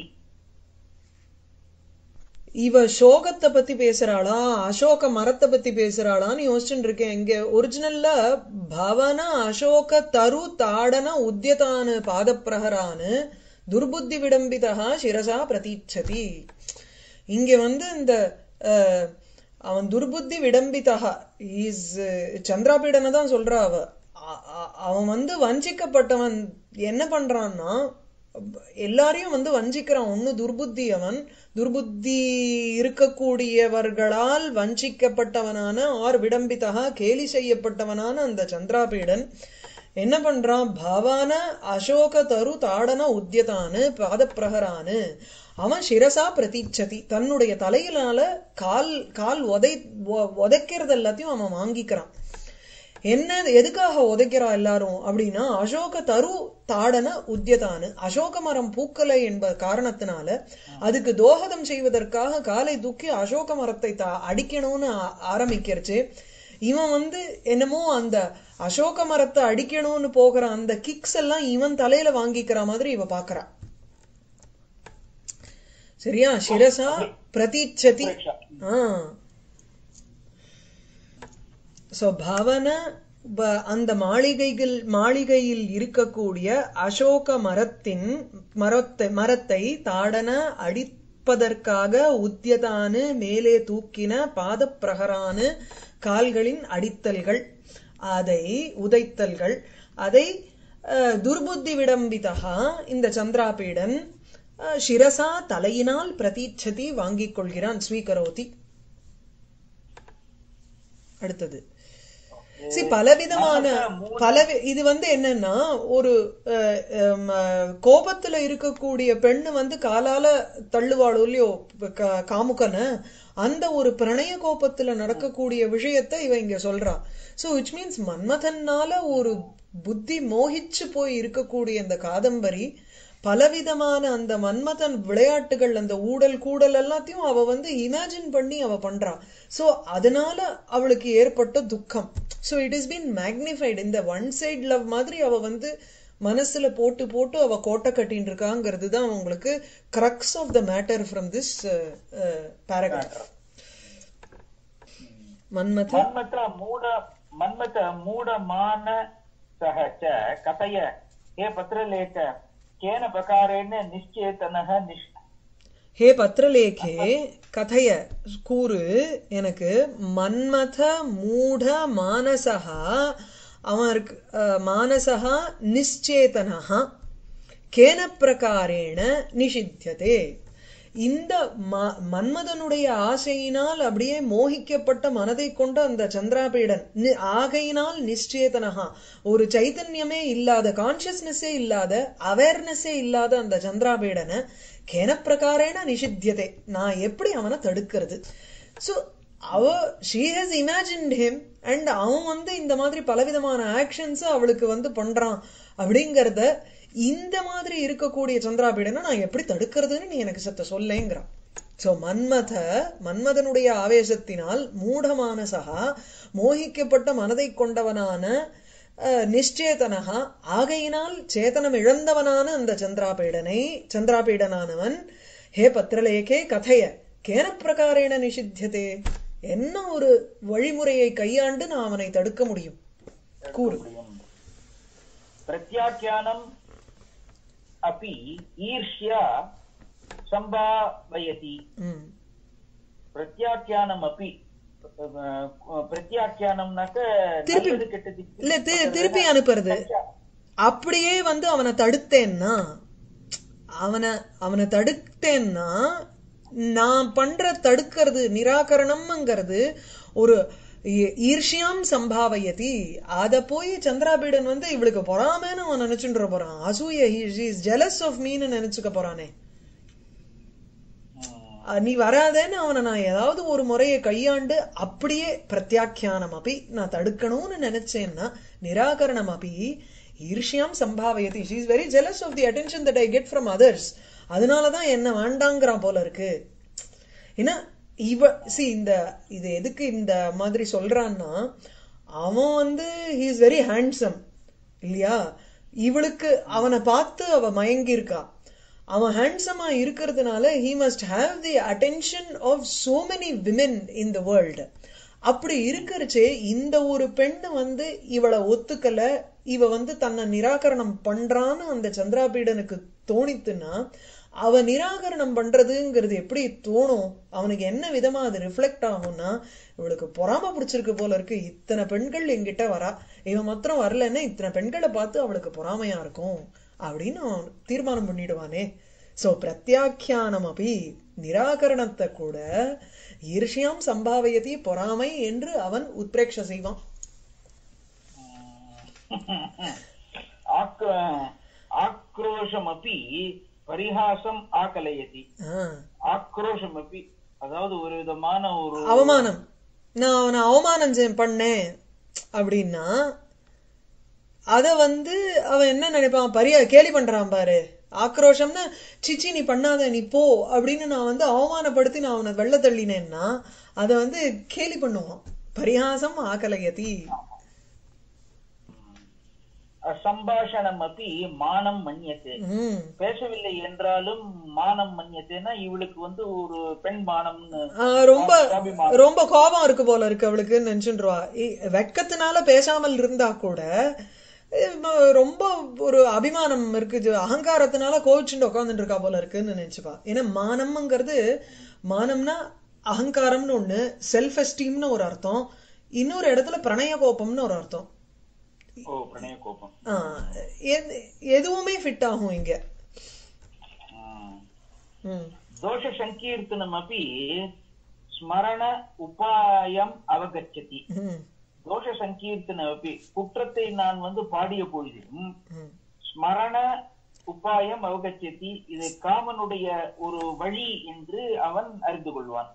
இவ சோகத்தை பத்தி பேசுறாளா அசோக மரத்தை பத்தி பேசுறாளான்னு யோசிச்சுட்டு இருக்கேன். இங்க ஒரிஜினல்ல பவன அசோக தரு தாடன உத்யதான பாதப்பிரஹரான்னு துர்புத்தி விடம்பிதா சிரசா பிரதீட்சதி. இங்க வந்து இந்த அவன் துர்புத்தி விடம்பிதா இஸ் சந்திராபீடனை தான் சொல்றா. அவன் வந்து வஞ்சிக்கப்பட்டவன். என்ன பண்றான்னா எல்லாரையும் வந்து வஞ்சிக்கிறான். ஒண்ணு துர்புத்தி, அவன் துர்புத்தி இருக்கக்கூடியவர்களால் வஞ்சிக்கப்பட்டவனான ஆர் விடம்பிதா கேலி செய்யப்பட்டவனான அந்த சந்திராபீடன் என்ன பண்றான், பவான அசோக தரு தாடன உத்யதானு பாதப்பிரஹரானு, அவன் சிரசா பிரதீட்சதி தன்னுடைய தலையினால கால் உதைக்கிறது எல்லாத்தையும் அவன் வாங்கிக்கிறான். என்ன எதுக்காக உதைக்கிறான் எல்லாரும் அப்படின்னா, அசோக தரு தாடன உத்யதானு, அசோக மரம் பூக்கலை என்பது காரணத்தினால அதுக்கு தோஹதம் செய்வதற்காக காலை தூக்கி அசோக மரத்தை அடிக்கணும்னு ஆரம்பிக்கிறச்சு. இவன் வந்து என்னமோ அந்த அசோக மரத்தை அடிக்கணும்னு போகிற அந்த கிக்ஸ் எல்லாம் இவன் தலையில வாங்கிக்கிற மாதிரி இவ பாக்குறான். சரியா. சிரசா பிரதீட்சதி. சோ பவன அந்த மாளிகையில் இருக்கக்கூடிய அசோக மரத்தை தாடன அடிப்பதற்காக உத்தியதானு மேலே தூக்கின பாத பிரகரானு கால்களின் அடித்தல்கள் அதை உதைத்தல்கள் அதை துர்புத்தி விடம்பிதா இந்த சந்திராபீடன் சிரசா தலையினால் பிரதீட்சதி வாங்கிக் கொள்கிறான் ஸ்வீகரோதி. அடுத்தது பலவிதமான இது என்னன்னா ஒரு கோபத்துல இருக்கக்கூடிய பெண்ணு காலால தள்ளுவாளோ இல்லையோ காமுகன, அந்த ஒரு பிரணய கோபத்துல நடக்கக்கூடிய விஷயத்தை இவ இங்க சொல்றா. சோ விச் மீன்ஸ் மன்மதன்னால ஒரு புத்தி மோகிச்சு போய் இருக்கக்கூடிய இந்த காதம்பரி பலவிதமான அந்த மன்மதன் விளையாட்டுகள், அந்த ஊடல் கூடல் எல்லாத்தையும் அவ இமேஜின் பண்ணி அவ பண்றா. சோ அதனால அவளுக்கு ஏற்பட்ட துக்கம். So it is been magnified. இந்த ஒன் சைட் லவ் மாதிரி அவ மனசுல போட்டு போட்டு அவ கோட்டை கட்டின்னு இருக்காங்கிறது தான் உங்களுக்கு crux of the matter from this paragraph. மன்மத மூடமான சஹச்ச கதய ஹே பத்ரலேக கேன பிரகாரேன நிச்சேதனஹ ஹே பத்ரலேகே கதய கூறு எனக்கு மன்மத மூட மானசஹா அவருக்கு மானசஹா நிச்சேதனஹா கேன பிரகாரேன நிஷித்தியதே. இந்த மன்மதனுடைய ஆசையினால் அப்படியே மோகிக்கப்பட்ட மனதை கொண்ட அந்த சந்திராபீடன் ஆகையினால் நிச்சேதனஹா ஒரு சைத்தன்யமே இல்லாத, கான்சியஸ்னஸே இல்லாத, அவேர்னஸே இல்லாத அந்த சந்திராபீடனை கேன பிரகாரேன நிஷித்தியதே, நான் எப்படி அவனை தடுக்கிறது. So she has imagined him and அவன் இந்த மாதிரி பலவிதமான ஆக்ஷன்ஸ் அவளுக்கு பண்றான் அப்படிங்கறத, இந்த மாதிரி இருக்கக்கூடிய சந்திராபீடனை நான் எப்படி தடுக்கிறதுன்னு நீ எனக்கு சத்த சொல்லேங்கிறான். சோ மன்மதனுடைய ஆவேசத்தினால் மூடமானசகா மோகிக்கப்பட்ட மனதை கொண்டவனான நிச்சேதனகா ஆகையினால் சேதனம் இழந்தவனான அந்த சந்திராபீடனானவன் ஹே பத்ரலேகே கதைய கேன பிரகாரேன நிஷித்தியதே, என்ன ஒரு வழிமுறையை கையாண்டு நான் அவனை தடுக்க முடியும் கூறு. பிரத்யாக்யானம் अपि ईर्ष्या संभावयति. பிரத்யாக்யானமபி பிரத்யாக்யானம்னாக்க நல்லது கெட்டது இல்ல திருப்பி அனுப்புறது. அப்படியே அவனை தடுத்தேன்னா அவனை தடுத்தேன்னா நான் பண்ற தடுக்கிறது நிராகரணம்ங்கிறது ஒரு ஈர்ஷ்யாம் சம்பாவயதி. அத போய் சந்திராபீடன் இவளுக்கு பொறாமன்னு அவன் நினைச்சுட்டு போறான். அசூய, ஜெலஸ் ஆஃப் மீன்னு நினைச்சுக்க போறானே. நீ வராதேன்னு அவனை நான் ஏதாவது ஒரு முறையை கையாண்டு அப்படியே பிரத்யாக்கியானம் அப்படி நான் தடுக்கணும்னு நினைச்சேன்னா நிராகரணம் அப்படி ஈர்ஷ்யாம் சம்பாவயதி. She is very jealous of the attention that I get from others. அதனாலதான் என்ன வேண்டாங்கிறான் போல இருக்கு. ஏன்னா இது எதுக்கு இந்த மாதிரி சொல்றான்னா, அவன் he is very handsome இல்லையா, இவளுக்கு அவனை பார்த்து அவ மயங்கி இருக்கா. அவன் ஹேண்ட்ஸமா இருக்கிறதுனால he must have the attention of so many women in the world. அப்படி இருக்கிறச்சே இந்த ஒரு பெண்ணு இவளை ஒத்துக்கல, இவ தன்னை நிராகரணம் பண்றான்னு அந்த சந்திராபீடனுக்கு தோணித்துன்னா, அவ நிராகரணம் பண்றதுங்கிறது எப்படி தோணும், அவனுக்கு என்ன விதமா அது ரிஃப்ளெக்ட் ஆகும்னா, இவளுக்கு பொறாம பிடிச்சிருக்கு போல இருக்கு, இத்தனை பெண்கள் என்கிட்ட வரா, இவன் மாத்திரம் வரலன்னா இத்தனை பெண்களை பார்த்து அவளுக்கு பொறாமையா இருக்கும் அப்படின்னு அவன் தீர்மானம் பண்ணிடுவானே. சோ பிரத்யாக்கியானம் அப்படி நிராகரணத்தை கூட ஈர்ஷ்யாம் சம்பாவயதி பொறாமை என்று அவன் உத்பிரேக்ஷ செய்வான். ஆக்ரோஷம் அப்படி பரிஹாசம் ஆகலயதி. ஆக்ரோஷம் அப்படி அதாவது ஒரு விதமான ஒரு அவமானம், நான் அவனை அவமானம் பண்ணேன் அப்படின்னா அத அவன் என்ன நினைப்பான், கேலி பண்றான் பாரு. ஆக்ரோஷம்னா சிச்சி நீ பண்ணாத நீ போ அப்படின்னு நான் அவமானப்படுத்தி நான் அவனை வெள்ள தள்ளினேன்னா அத கேலி பண்ணுவான். பரிஹாசம் ஆகலயதி. சம்பாஷணம் அப்படி மானம் மன்னியத்தே. பேசவில்லை என்றாலும் மானம் மன்னியத்தேன்னா இவளுக்கு வந்து ஒரு பெண் மானம்னு ரொம்ப ரொம்ப கோபம் இருக்கு போல இருக்கு அவளுக்கு நினைச்சுருவா. வெக்கத்தினால பேசாமல் இருந்தா கூட ரொம்ப ஒரு அபிமானம் இருக்கு, அகங்காரத்தினால கோவிச்சுட்டு உட்காந்துட்டு இருக்கா போல இருக்குன்னு நினைச்சுப்பா. ஏன்னா மானம்ங்கிறது, மானம்னா அகங்காரம்னு ஒண்ணு, செல்ஃப் எஸ்டீம்னு ஒரு அர்த்தம், இன்னொரு இடத்துல பிரணய கோபம்னு ஒரு அர்த்தம். எதுவுமே ஃபிட் ஆகும் இங்க. தோஷ சங்கீர்த்தனம் அப்படி ஸ்மரண உபாயம் அவகச்சதி. தோஷ சங்கீர்த்தனம் அப்படி குற்றத்தை நான் வந்து பாடிய பொழுதும் ஸ்மரண உபாயம் அவகச்சதி, இது காமனுடைய ஒரு வழி என்று அவன் அறிந்து கொள்வான்.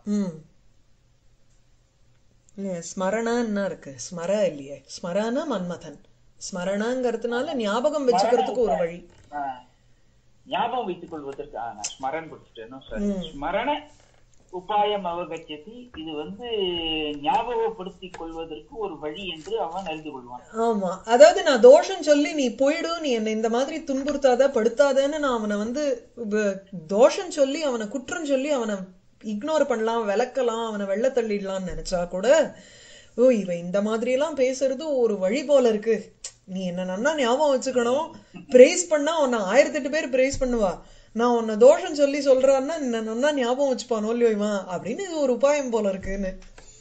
ஸ்மரணா இருக்கு, ஸ்மர இல்லையே, ஸ்மரண மன்மதன். ஸ்மரணங்கிறதுனால ஞாபகம் வச்சுக்கிறதுக்கு ஒரு வழி, ஞாபகம் வைத்துக் கொள்வதற்கு ஸ்மரன் கொடுத்துட்டேன். ஸ்மரண உபாயம் அவகச்சதி, இது வந்து ஞாபகப்படுத்திக் கொள்வதற்கு ஒரு வழி என்று அவன் அறிந்து கொள்வான். ஆமா, அதாவது நான் தோஷம் சொல்லி நீ போயிடு, நீ என்ன இந்த மாதிரி துன்புறுத்தாத படுத்தாதன்னு நான் அவனை வந்து தோஷம் சொல்லி அவனை குற்றம் சொல்லி அவனை இக்னோர் பண்ணலாம், விளக்கலாம், அவனை வெள்ள தள்ளிடலாம்னு நினைச்சா கூட, ஓ இவ இந்த மாதிரி எல்லாம் பேசுறது ஒரு வழி போல இருக்கு, நீ என்ன நன்னா ஞாபகம் வச்சுக்கணும், பிரைஸ் பண்ணா உன்னை 1008 பேர் பிரைஸ் பண்ணுவா, நான் உன்னை தோஷம் சொல்லி சொல்றான்னா நன்னா ஞாபகம் வச்சுப்பானோ இல்லையோமா அப்படின்னு இது ஒரு உபாயம் போல இருக்குன்னு.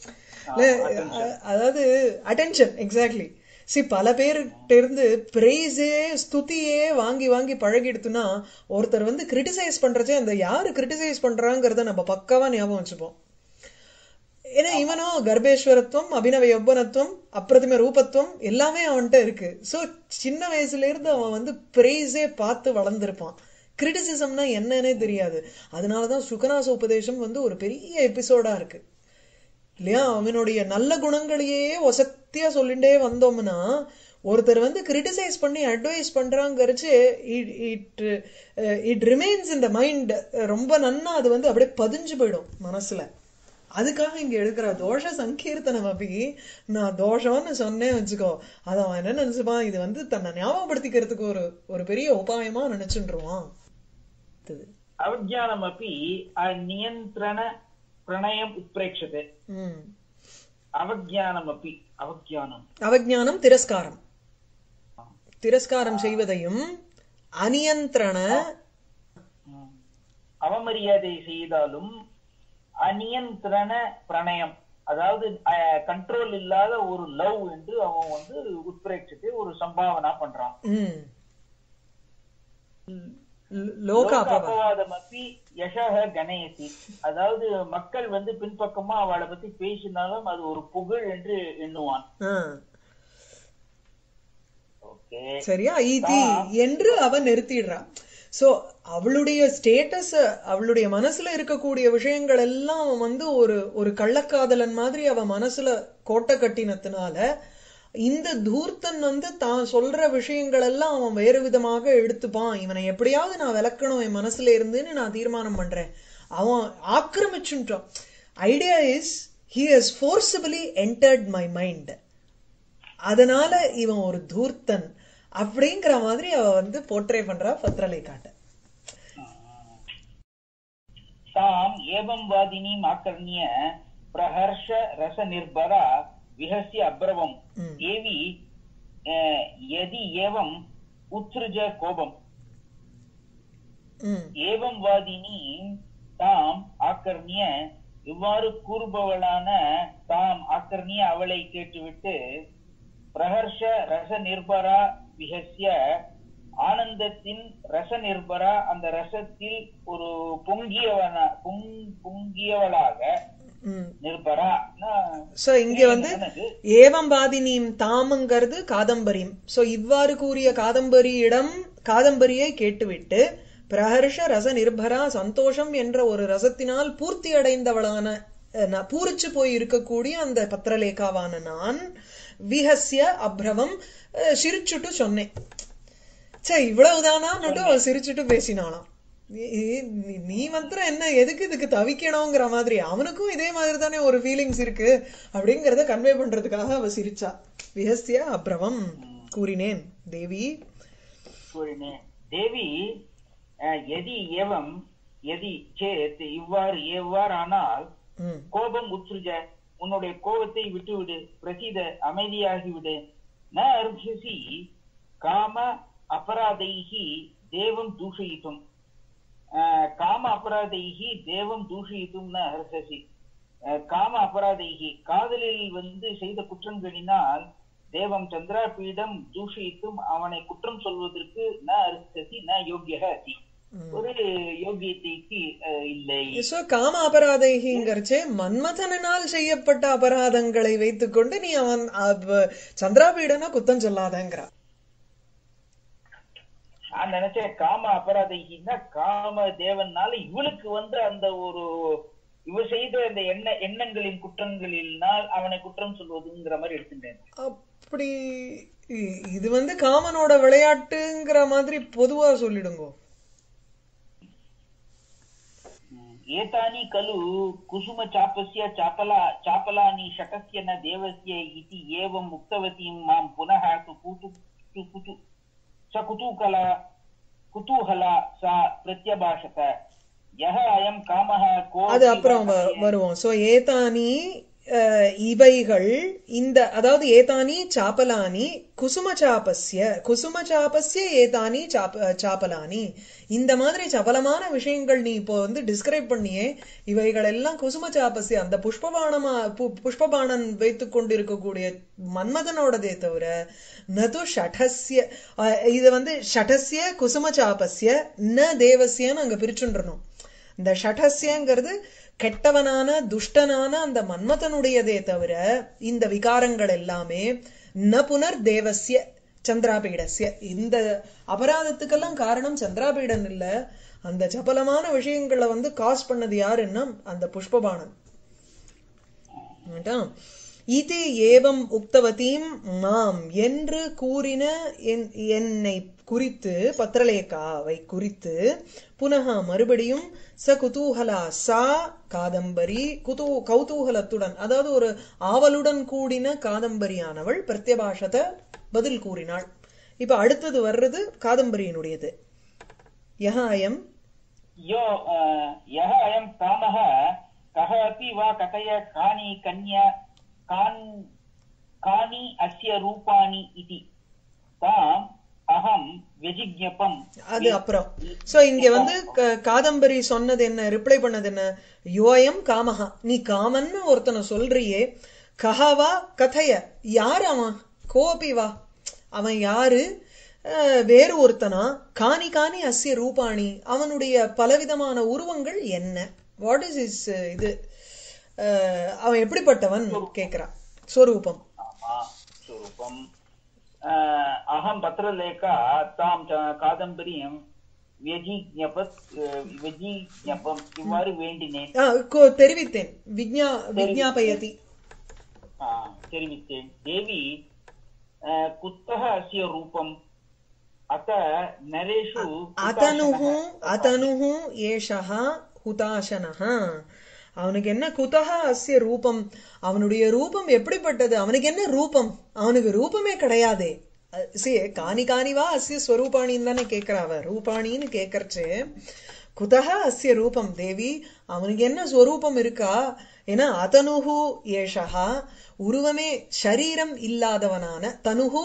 அதாவது அட்டென்ஷன். எக்ஸாக்ட்லி. பல பேர்கிட்ட இருந்து பிரைஸே ஸ்துதியே வாங்கி வாங்கி பழகிடுத்துனா ஒருத்தர் வந்து கிரிட்டிசைஸ் பண்றச்சே அந்த யாரு கிரிட்டிசைஸ் பண்றாங்கிறத நம்ம பக்காவா ஞாபகம் வச்சுப்போம். ஏன்னா இவனோ கர்ப்பேஸ்வரத்துவம், அபிநவ யௌவனத்துவம், அப்பிரதிம ரூபத்துவம் எல்லாமே அவன்கிட்ட இருக்கு. சோ சின்ன வயசுல இருந்து அவன் வந்து பிரைஸே பார்த்து வளர்ந்துருப்பான். கிரிட்டிசிசம்னா என்னன்னே தெரியாது. அதனாலதான் சுகநாச உபதேசம் வந்து ஒரு பெரிய எபிசோடா இருக்கு இல்லையா? அவனுடைய நல்ல குணங்களையே ஒசத்தியா சொல்லிட்டே வந்தோம்னா ஒருத்தர் வந்து கிரிட்டிசைஸ் பண்ணி அட்வைஸ் பண்றாங்கிறச்சு it remains in the mind. ரொம்ப நன்னா அது வந்து அப்படியே பதிஞ்சு போயிடும் மனசுல. அதுக்காக இங்க எடுக்கிற தோஷ சங்கீர்த்தனம் அப்படி நான் தோஷம்னு சொன்னேன் வச்சுக்கோ, அத அவன் என்ன நினைச்சுப்பான், இது வந்து தன்னை ஞாபகப்படுத்திக்கிறதுக்கு ஒரு பெரிய உபாயமா நினைச்சுருவான். அவஜ்ஞானம் அப்படி நியந்திரண பிரணயம் உத்பிரேக்ஷதே. அவஜ்ஞானம் அப்படி அவஜ்ஞானம் திரஸ்காரம், திரஸ்காரம் செய்வதையும் அநியந்திரண அவமரியாதை செய்தாலும் அநியந்திரண பிரணயம், அதாவது கண்ட்ரோல் இல்லாத ஒரு லவ் என்று அவன் வந்து உத்பிரேட்சத்தை ஒரு சம்பாவனா பண்றான். லோகாபவாதம் அப்படி யசஹ கணயசி, அதாவது மக்கள் வந்து பின்பக்கமா அவளை பத்தி பேசினாலும் அது ஒரு புகழ் என்று எண்ணுவான். சரியா? ஈதி என்று அவன் நிறுத்திடுறான். சோ அவளுடைய ஸ்டேட்டஸ், அவளுடைய மனசுல இருக்கக்கூடிய விஷயங்கள் எல்லாம் வந்து ஒரு கள்ளக்காதலன் மாதிரி அவ மனசுல கோட்டை கட்டினதுனால இந்த தூர்த்தன் வந்து தான் சொல்ற விஷயங்கள் எல்லாம் அவன் வேறு விதமாக எடுத்துப்பான். இவனை எப்படியாவது நான் விளக்கணும் என் மனசுல இருந்துன்னு நான் தீர்மானம் பண்றேன். அவன் ஆக்கிரமிச்சுட்டான். Idea is he has forcibly entered my mind. அதனால இவன் ஒரு தூர்த்தன் அப்படிங்கிற மாதிரி அவ வந்து போர்ட்ரே பண்றா பத்ரலேகாட்ட. தாம் ஏவம் வாதினீம் ஆகர்ணிய பிரஹர்ஷ ரச நிர்பரா விஹஸ்ய அப்ரவம் ஏவி யதி ஏவம் உத்ருஜ கோபம். ஏவம் வாதினீம் தாம் ஆகர்ணிய, இவ்வாறு கூறுபவளான தாம் ஆகர்ணிய அவளை கேட்டுவிட்டு, பிரஹர்ஷ ரச நிர்பரா விஹஸ்ய, ஆனந்தத்தின் ரச நிர்பரா அந்த ரசத்தில் ஒரு பொங்கியவளாக நிர்பரா. சோ இங்க வந்து ஏவம் வாதினீம் தாமுங்கிறது காதம்பரியும். சோ இவ்வாறு கூறிய காதம்பரியிடம் காதம்பரியை கேட்டுவிட்டு பிரஹர்ஷ ரச நிர்பரா சந்தோஷம் என்ற ஒரு ரசத்தினால் பூர்த்தி அடைந்தவளான பூரிச்சு போய் இருக்கக்கூடிய அந்த பத்ரலேகாவான நான் விஹஸ்ய அப்ரவம் சிரிச்சுட்டு சொன்னேன். சே இவ்வளவுதானா அவன் சிரிச்சுட்டு பேசினாலாம். நீ மாத்திரம் என்ன எதுக்கு இதுக்கு தவிக்கணுங்கிற மாதிரி அவனுக்கும் இதே மாதிரி தானே ஒரு ஃபீலிங்ஸ் இருக்கு அப்படிங்கறத கன்வே பண்றதுக்காக அவ சிரிச்சா. விஹஸ்ய அப்ரவம். கூறினேன் தேவி. கூறினேன். தேவி எதி ஏவம் எதி சேத் இவ்வாறு எவ்வாறானால் கோபம் உத்ருஜ உன்னுடைய கோபத்தை விட்டுவிடு, பிரசித அமைதியாகிவிடு. ந அர்ஹசி காம அபராதைஹி தேவம் தூஷயித்தும். காம அபராதைஹி தேவம் தூஷயித்தும் ந அர்ஹசி. காம அபராதைஹி காதலில் செய்த குற்றங்களினால் தேவம் சந்திராபீடம் தூஷயித்தும் அவனை குற்றம் சொல்வதற்கு ந அர்ஹசி ந யோகியக அசி ஒரு யோகியத்தைக்கு இல்லை. காம அபராதைங்கிறச்சே மன்மதனால் செய்யப்பட்ட அபராதங்களை வைத்துக்கொண்டு நீ அவன் சந்திராபீடனா குத்தம் சொல்லாதங்கிறா. நான் நினைச்சேன் காம அபராதைன்னா காம தேவனால இவளுக்கு அந்த ஒரு இவ செய்த அந்த எண்ணங்களின் குற்றங்களினால் அவனை குற்றம் சொல்வதுங்கிற மாதிரி எடுத்துட்டேன். அப்படி இது காமனோட விளையாட்டுங்கிற மாதிரி பொதுவா சொல்லிடுங்க. ஏதானி கலு குசும சாப்பஸ்ய சாப்பலானி ஷடஸ்ய ந தேவஸ்ய இதி ஏவம் முக்தவதீம் மாம் புனः குதூகலா சா பிரத்யபாஷத யஹ அயம் காமஹ கோ. அது அப்புறம் வருவோம். சோ ஏதானி இவைகள் இந்த அதாவது ஏதானி சாப்பலானி குசுமச்சாபஸ்ய ஏதானி சாப்பலானி இந்த மாதிரி சபலமான விஷயங்கள் நீ இப்போ டிஸ்கிரைப் பண்ணியே இவைகள் எல்லாம் குசுமச்சாபஸ்ய அந்த புஷ்பபாணன் வைத்துக் கொண்டிருக்கக்கூடிய மன்மதனோடதே தவிர நது ஷடஸ்ய இது ஷடஸ்ய குசுமச்சாபஸ்ய ந தேவஸ்யன்னு அங்க பிரிச்சுன்றணும். இந்த ஷடஸ்யங்கிறது கெட்டவனான துஷ்டனான அந்த மன்மதனுடையதே தவிர இந்த விகாரங்கள் எல்லாமே ந புனர் தேவஸ்ய சந்திராபீடஸ்ய. இந்த அபராதத்துக்கெல்லாம் காரணம் சந்திராபீடன் இல்ல, அந்த சபலமான விஷயங்களை காஸ் பண்ணது யாருன்னா அந்த புஷ்பபாணன். இது ஏவம் உக்தவதீம் மாம் என்று கூறின என்னை குறித்து பத்ரலேகாவை குறித்து புனக மறுபடியும் ச குதூகலா சா காதம்பரி கௌதூகலத்துடன் அதாவது ஒரு ஆவலுடன் கூடின காதம்பரியானவள் பிரத்யபாஷத பதில் கூறினாள். இப்ப அடுத்தது வர்றது காதம்பரியினுடையது. யஹ அயம் காமஹ கஹ அபி வா கதய கானி கன்யா கானி அஸ்ய ரூபாணி இதி தாம் அகம் வெஜிக்ஞபம். அது அப்புறம் சோ இங்க காதம்பரி சொன்னது என்ன, ரிப்ளை பண்ணது என்ன, யோயம் காமஹா நீ காமன்னு ஒருத்தனை சொல்றியே, கஹவா கதைய யாரு அவன், கோபி வா அவன் யாரு, வேறு ஒருத்தனா, காணி காணி அஸ்ய ரூபாணி அவனுடைய பலவிதமான உருவங்கள் என்ன, வாட் இஸ் இஸ் இது அவன் எப்படிப்பட்டவன் கேக்குறான். ஸ்வரூபம் அகம் பத்ரலேகா தாம் காதம்பரியம் இவ்வாறு வேண்டினேன் தெரிவித்தேன். விஜ்ஞாபயதி தெரிவித்தேன். தேவி குத்தஹ அஸ்ய ரூபம் அத நரேஷு அதனுஹு ஏஷஹ ஹுதாசனஹ. அவனுக்கு என்ன குதஹ அஸ்ய ரூபம், அவனுடைய ரூபம் எப்படிப்பட்டது, அவனுக்கு என்ன ரூபம், அவனுக்கு ரூபமே கிடையாதே. காணி காணிவா அஸ்ய ஸ்வரூபாணின்னு தானே கேக்குறாவ, ரூபாணின்னு கேக்கறச்சு குதஹ அஸ்ய ரூபம். தேவி அவனுக்கு என்ன ஸ்வரூபம் இருக்கா, ஏன்னா அதனுஹு ஏஷஹா உருவமே ஷரீரம் இல்லாதவனான, தனுஹு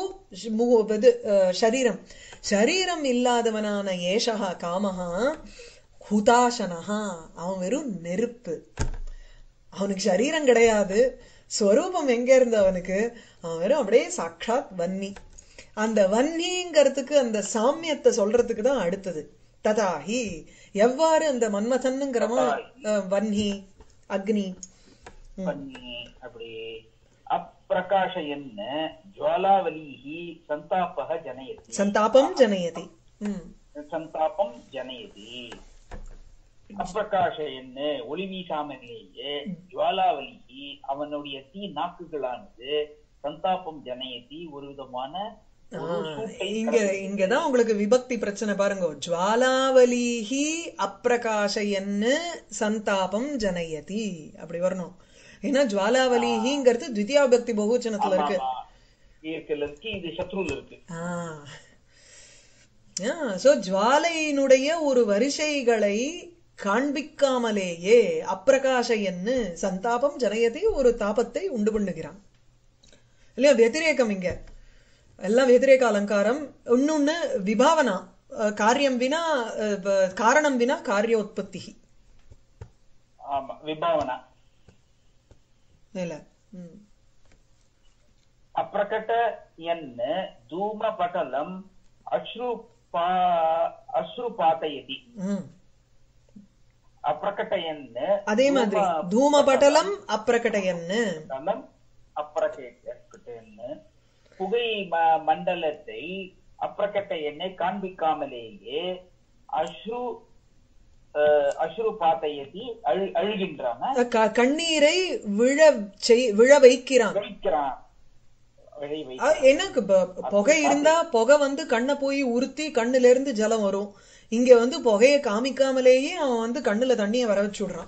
ஷரீரம் இல்லாதவனான ஏஷஹா காமஹா ஹுதாசனஹா அவன் வெறும் நெருப்பு, அவனுக்கு சரீரம் கிடையாது, ஸ்வரூபம் எங்க இருந்து அவனுக்கு, அவன் வெறும் அப்படியே சாட்சாத் வன்னி. அந்த வன்னிங்கிறதுக்கு அந்த சாமியத்தை சொல்றதுக்கு தான் அடுத்தது ததாஹி. எவ்வாறு அந்த மன்மதன்ங்கிறவன் வன்னி அக்னி அப்படி அப்பிரகாஷயன் ஜுவாலாவலிஹி சந்தாபஹ ஜனயதி சந்தாபம் ஜனயதி சந்தாபம் ஜனயதி. அப்பிரகாஷயன் ஒளி வீசாமலேயே ஜுவாலாவலிஹி அவனுடைய தீ நாக்குகளானது சந்தாபம் ஜனயதி ஒரு விதமான இங்கதான் உங்களுக்கு விபக்தி பிரச்சனை பாருங்க. ஜுவாலாவலிஹி அப்பிரகாஷயன்னு சந்தாபம் ஜனயதி அப்படி வரணும். ஏன்னா ஜுவாலாவலிஹிங்கிறது த்விதியா விபக்தி பகுவச்சனத்துல இருக்கு. ஈர்க்கல் இருக்கு, இது சத்ருல இருக்கு. சோ ஜுவாலையினுடைய ஒரு வரிசைகளை காண்பிக்காமலேயே அப்பிரகாசையன்னு சந்தாபம் ஜனயதி, ஒரு தாபத்தை உண்டு பண்ணுகிறான் இல்லையா. வெதிரேகம் இங்க எல்லாம் வெதிரேக அலங்காரம். இன்னொன்னு விபாவனா, காரியம் வினா காரணம் வினா காரியோத்பத்தி. ஆமா, விபாவனா இல்ல. அப்பிரகட என்ன தூம பட்டலம் அஸ்ரு பாத்தயதி. அப்பிரகட என்ன அதே மாதிரி தூம பட்டலம் அப்பிரகட என்ன அப்பிரகட என்ன புகை மண்டலத்தை அப்பிரகட்ட எண்ணெய் காண்பிக்காமலேயே அஸ்ரு பாத்தையதி அழுகின்றான், கண்ணீரை விழ வைக்கிறான். எனக்கு புகை இருந்தா புகை வந்து கண்ணை போய் உறுத்தி கண்ணுல இருந்து ஜலம் வரும். இங்க வந்து புகைய காமிக்காமலேயே அவன் வந்து கண்ணுல தண்ணிய வர வச்சு விடுறான்.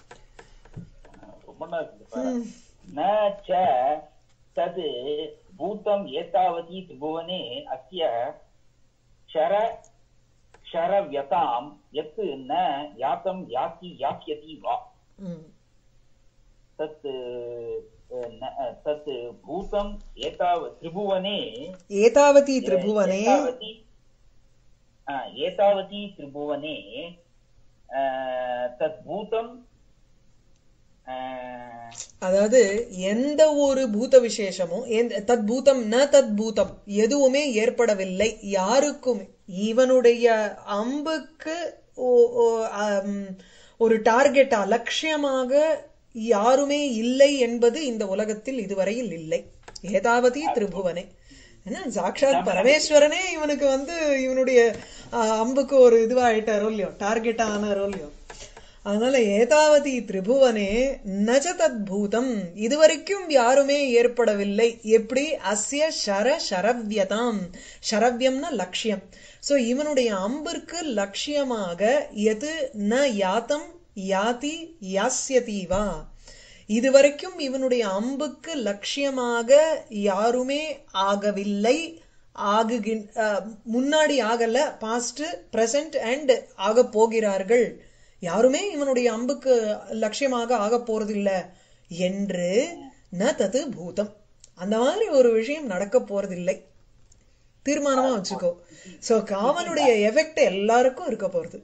தது பூதம் ஏதாவதி திரிபுவனே அஸ்ய ஷரவ்யதாம் யத் ந யாதம் யாதி யாக்யதி வா. தத் பூதம் திரிபுவனே ஏதாவதி திரிபுவனே ஏதாவதி திரிபுவனே தத் பூதம், அதாவது எந்த ஒரு பூத விசேஷமும் தத் பூதம் ந தத் பூதம் எதுவுமே ஏற்படவில்லை யாருக்குமே. இவனுடைய அம்புக்கு ஒரு டார்கெட்டா லட்சியமாக யாருமே இல்லை என்பது இந்த உலகத்தில் இதுவரையில் இல்லை. ஏதாவதி திரிபுவனே, ஏன்னா சாட்சாத் பரமேஸ்வரனே இவனுக்கு வந்து இவனுடைய அம்புக்கு ஒரு இதுவாயிட்டாரோ இல்லையோ, டார்கெட்டா ஆனாரோ இல்லையோ. அதனால ஏதாவதி திரிபுவனே நஜ தத் பூதம், இதுவரைக்கும் யாருமே ஏற்படவில்லை. எப்படி? அஸ்ய ஷரவ்யதாம், ஷரவ்யம்னா லட்சியம். சோ இவனுடைய அம்பிற்கு லட்சியமாக எது ந யாத்தம் யாதி யாஸ்யதீவா, இதுவரைக்கும் இவனுடைய அம்புக்கு லட்சியமாக யாருமே ஆகவில்லை. முன்னாடி ஆகல, பாஸ்ட் பிரசன்ட் அண்ட் ஆக போகிறார்கள். யாருமே இவனுடைய அம்புக்கு லட்சியமாக ஆக போறதில்ல என்று ந தது பூதம், அந்த மாதிரி ஒரு விஷயம் நடக்க போறதில்லை. தீர்மானமா வச்சுக்கோ. சோ காமனுடைய எஃபெக்ட் எல்லாருக்கும் இருக்க போறது.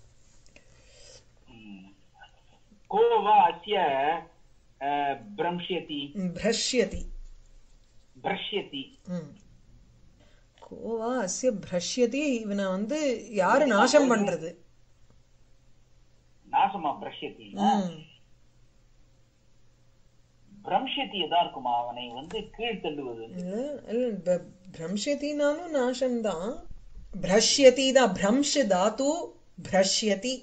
கோவா அஸ்ய பிரம்ஷ்யதி பிரஷ்யதி பிரஷ்யதி கோவா அஸ்ய பிரஷ்யதி, இவனை வந்து யாரு நாசம் பண்றது? நாசமா பிரஷ்யதி பிரம்ஷதி எதா இருக்குமா? அவனை வந்து கீழ் தள்ளுவது. பிரம்ஷதினாலும் நாசம்தான். பிரஷ்யதி தான், பிரம்ஷ தாத்து பிரஷ்யதி.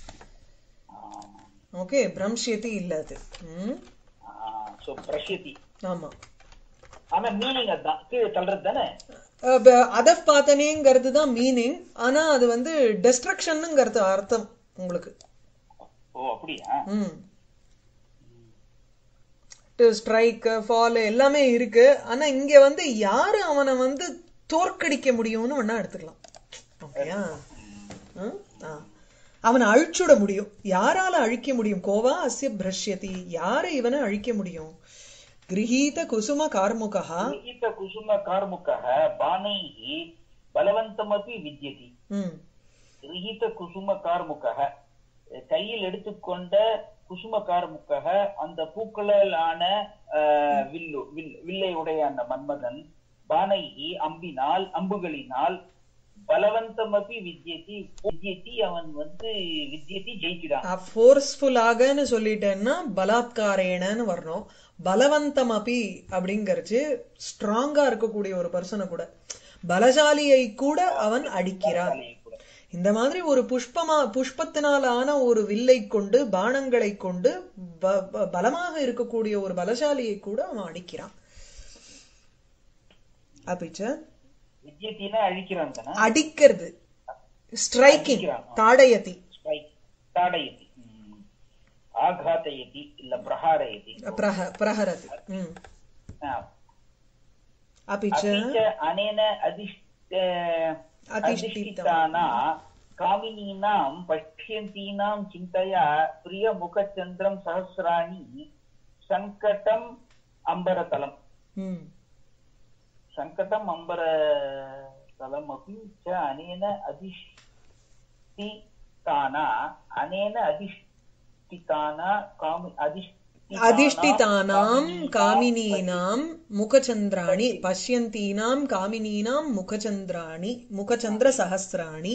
ஓகே, பிரம்ஷயதி இல்ல அது. சோ பிரஷ்யதி. ஆமா, ஆனா மீனிங் அதான், கீழே தள்ளுறது தானே. அதப் பாத்தனேங்கிறது தான் மீனிங். ஆனா அது வந்து டெஸ்ட்ரக்ஷன்ங்கிறது அர்த்தம் உங்களுக்கு. ஓ அப்படியா? ஸ்ட்ரைக் ஃபால் எல்லாமே இருக்கு. ஆனா இங்க வந்து யாரு அவனை வந்து தோற்கடிக்க முடியும்னு வேணா எடுத்துக்கலாம். ஓகேயா? அவனை அழிச்சுட முடியும். யாரால அழிக்க முடியும்? கோவா அஸ்ய பிரஷ்யதி, யாரு இவனை அழிக்க முடியும்? கிரஹீத குசும கார்முகா, கிரஹீத குசும கார்முகः பாணைஹி பலவந்தமபி வித்யதி. கிரஹீத குசும கார்முகः, கையில் எடுத்துக்கொண்ட குசும கார்முகः, அந்த பூக்களால் ஆன வில்லை உடைய அந்த மன்மதன், பாணைஹி அம்பினால், அம்புகளினால், பலவந்தமபி வித்யதி, வித்யதி அவன் வந்து வித்யதி ஜெயிக்கிறான். ஃபோர்ஸ்ஃபுல்லாகன்னு சொல்லிட்டேன்னா பலாத்காரேனன்னு வரணும். பலவந்தமபி அப்படிங்கறது ஸ்ட்ராங்கா இருக்கக்கூடிய ஒரு பர்சனை கூட, பலசாலியை கூட அவன் அடிக்கிறான். இந்த மாதிரி ஒரு புஷ்பத்தினாலான ஒரு வில்லை கொண்டு, பானங்களை கொண்டு பலமாக இருக்கக்கூடிய ஒரு பலசாலியை கூட அவன் அடிக்கிறான். அப்பிச்ச அடிக்கிறது, ஸ்ட்ரைக்கிங், தாடயதி, தாடயதி, ஆகாதயதி இல்ல பிரஹாரயதி, பிரஹரதி. அபிச்ச अपि च अनेन अधिष्ठिताना कामिनीनां पश्यन्तीनां चिन्तया प्रियमुखचन्द्रं सहस्राणि सङ्कटम् अम्बरतलम् ம் सङ्कटम् अम्बरतलम् अपि च अनेन अधिष्ठिताना அதிஷ்டிதானாம் காமினீனாம் முகச்சந்திராணி பஷ்யந்தீனாம் காமினீனாம் முகச்சந்திராணி முகச்சந்திர சஹஸ்ராணி.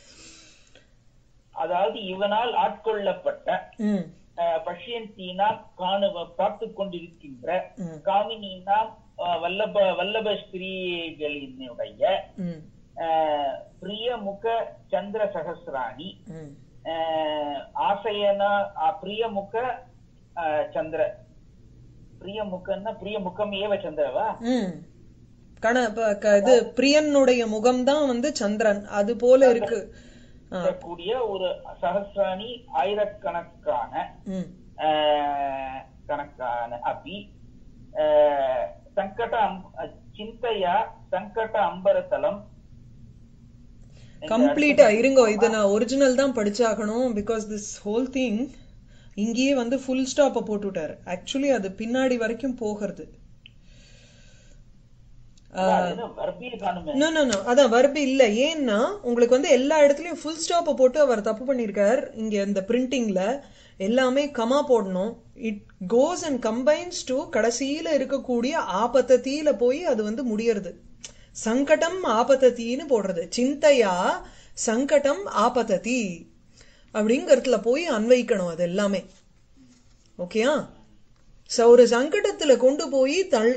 அதாவது இவனால் ஆட்கொள்ளப்பட்ட ம் பஷ்யந்தீனாம் பார்த்து கொண்டிருக்கின்ற காமினீனாம் வல்லப ஸ்திரீகளினுடைய ம் பிரியமுக சந்திர சகசிராணி ம் ஆசையன பிரியமுக சந்திர பிரியமுகன்னா பிரியமுகம் ஏவ சந்திரவா ம் இது பிரியனுடைய முகம்தான் வந்து சந்திரன் அது போல இருக்கு கூடிய ஒரு சகசிராணி ஆயிரக்கணக்கான அப்படி சங்கட சிந்தையா சங்கட அம்பரத்தலம் கம்ப்ளீட்டா இருங்கோ. இது நான் ஒரிஜினல் தான் படிச்சாகணும் பிகாஸ் திஸ் ஹோல் திங் இங்கேயே வந்து ஃபுல் ஸ்டாப்ப போட்டுட்டாரு. ஆக்சுவலி அது பின்னாடி வரைக்கும் போகிறது. அதான் வர்பு இல்ல. ஏன்னா உங்களுக்கு வந்து எல்லா இடத்துலயும் ஃபுல் ஸ்டாப்ப போட்டு அவர் தப்பு பண்ணிருக்கார். இங்க இந்த பிரிண்டிங்ல எல்லாமே கமா போடணும். It goes and combines to கடைசியில இருக்கக்கூடிய ஆபத்தத்தில போய் அது வந்து முடியறது. சங்கடம் ஆபத்தத்தின்னு போடுறது. சிந்தையா சங்கடம் ஆபத்ததி அப்படிங்கறதுல போய் அன்வைக்கணும் அது எல்லாமே. ஓகேயா? ஒரு சங்கடத்துல கொண்டு போய்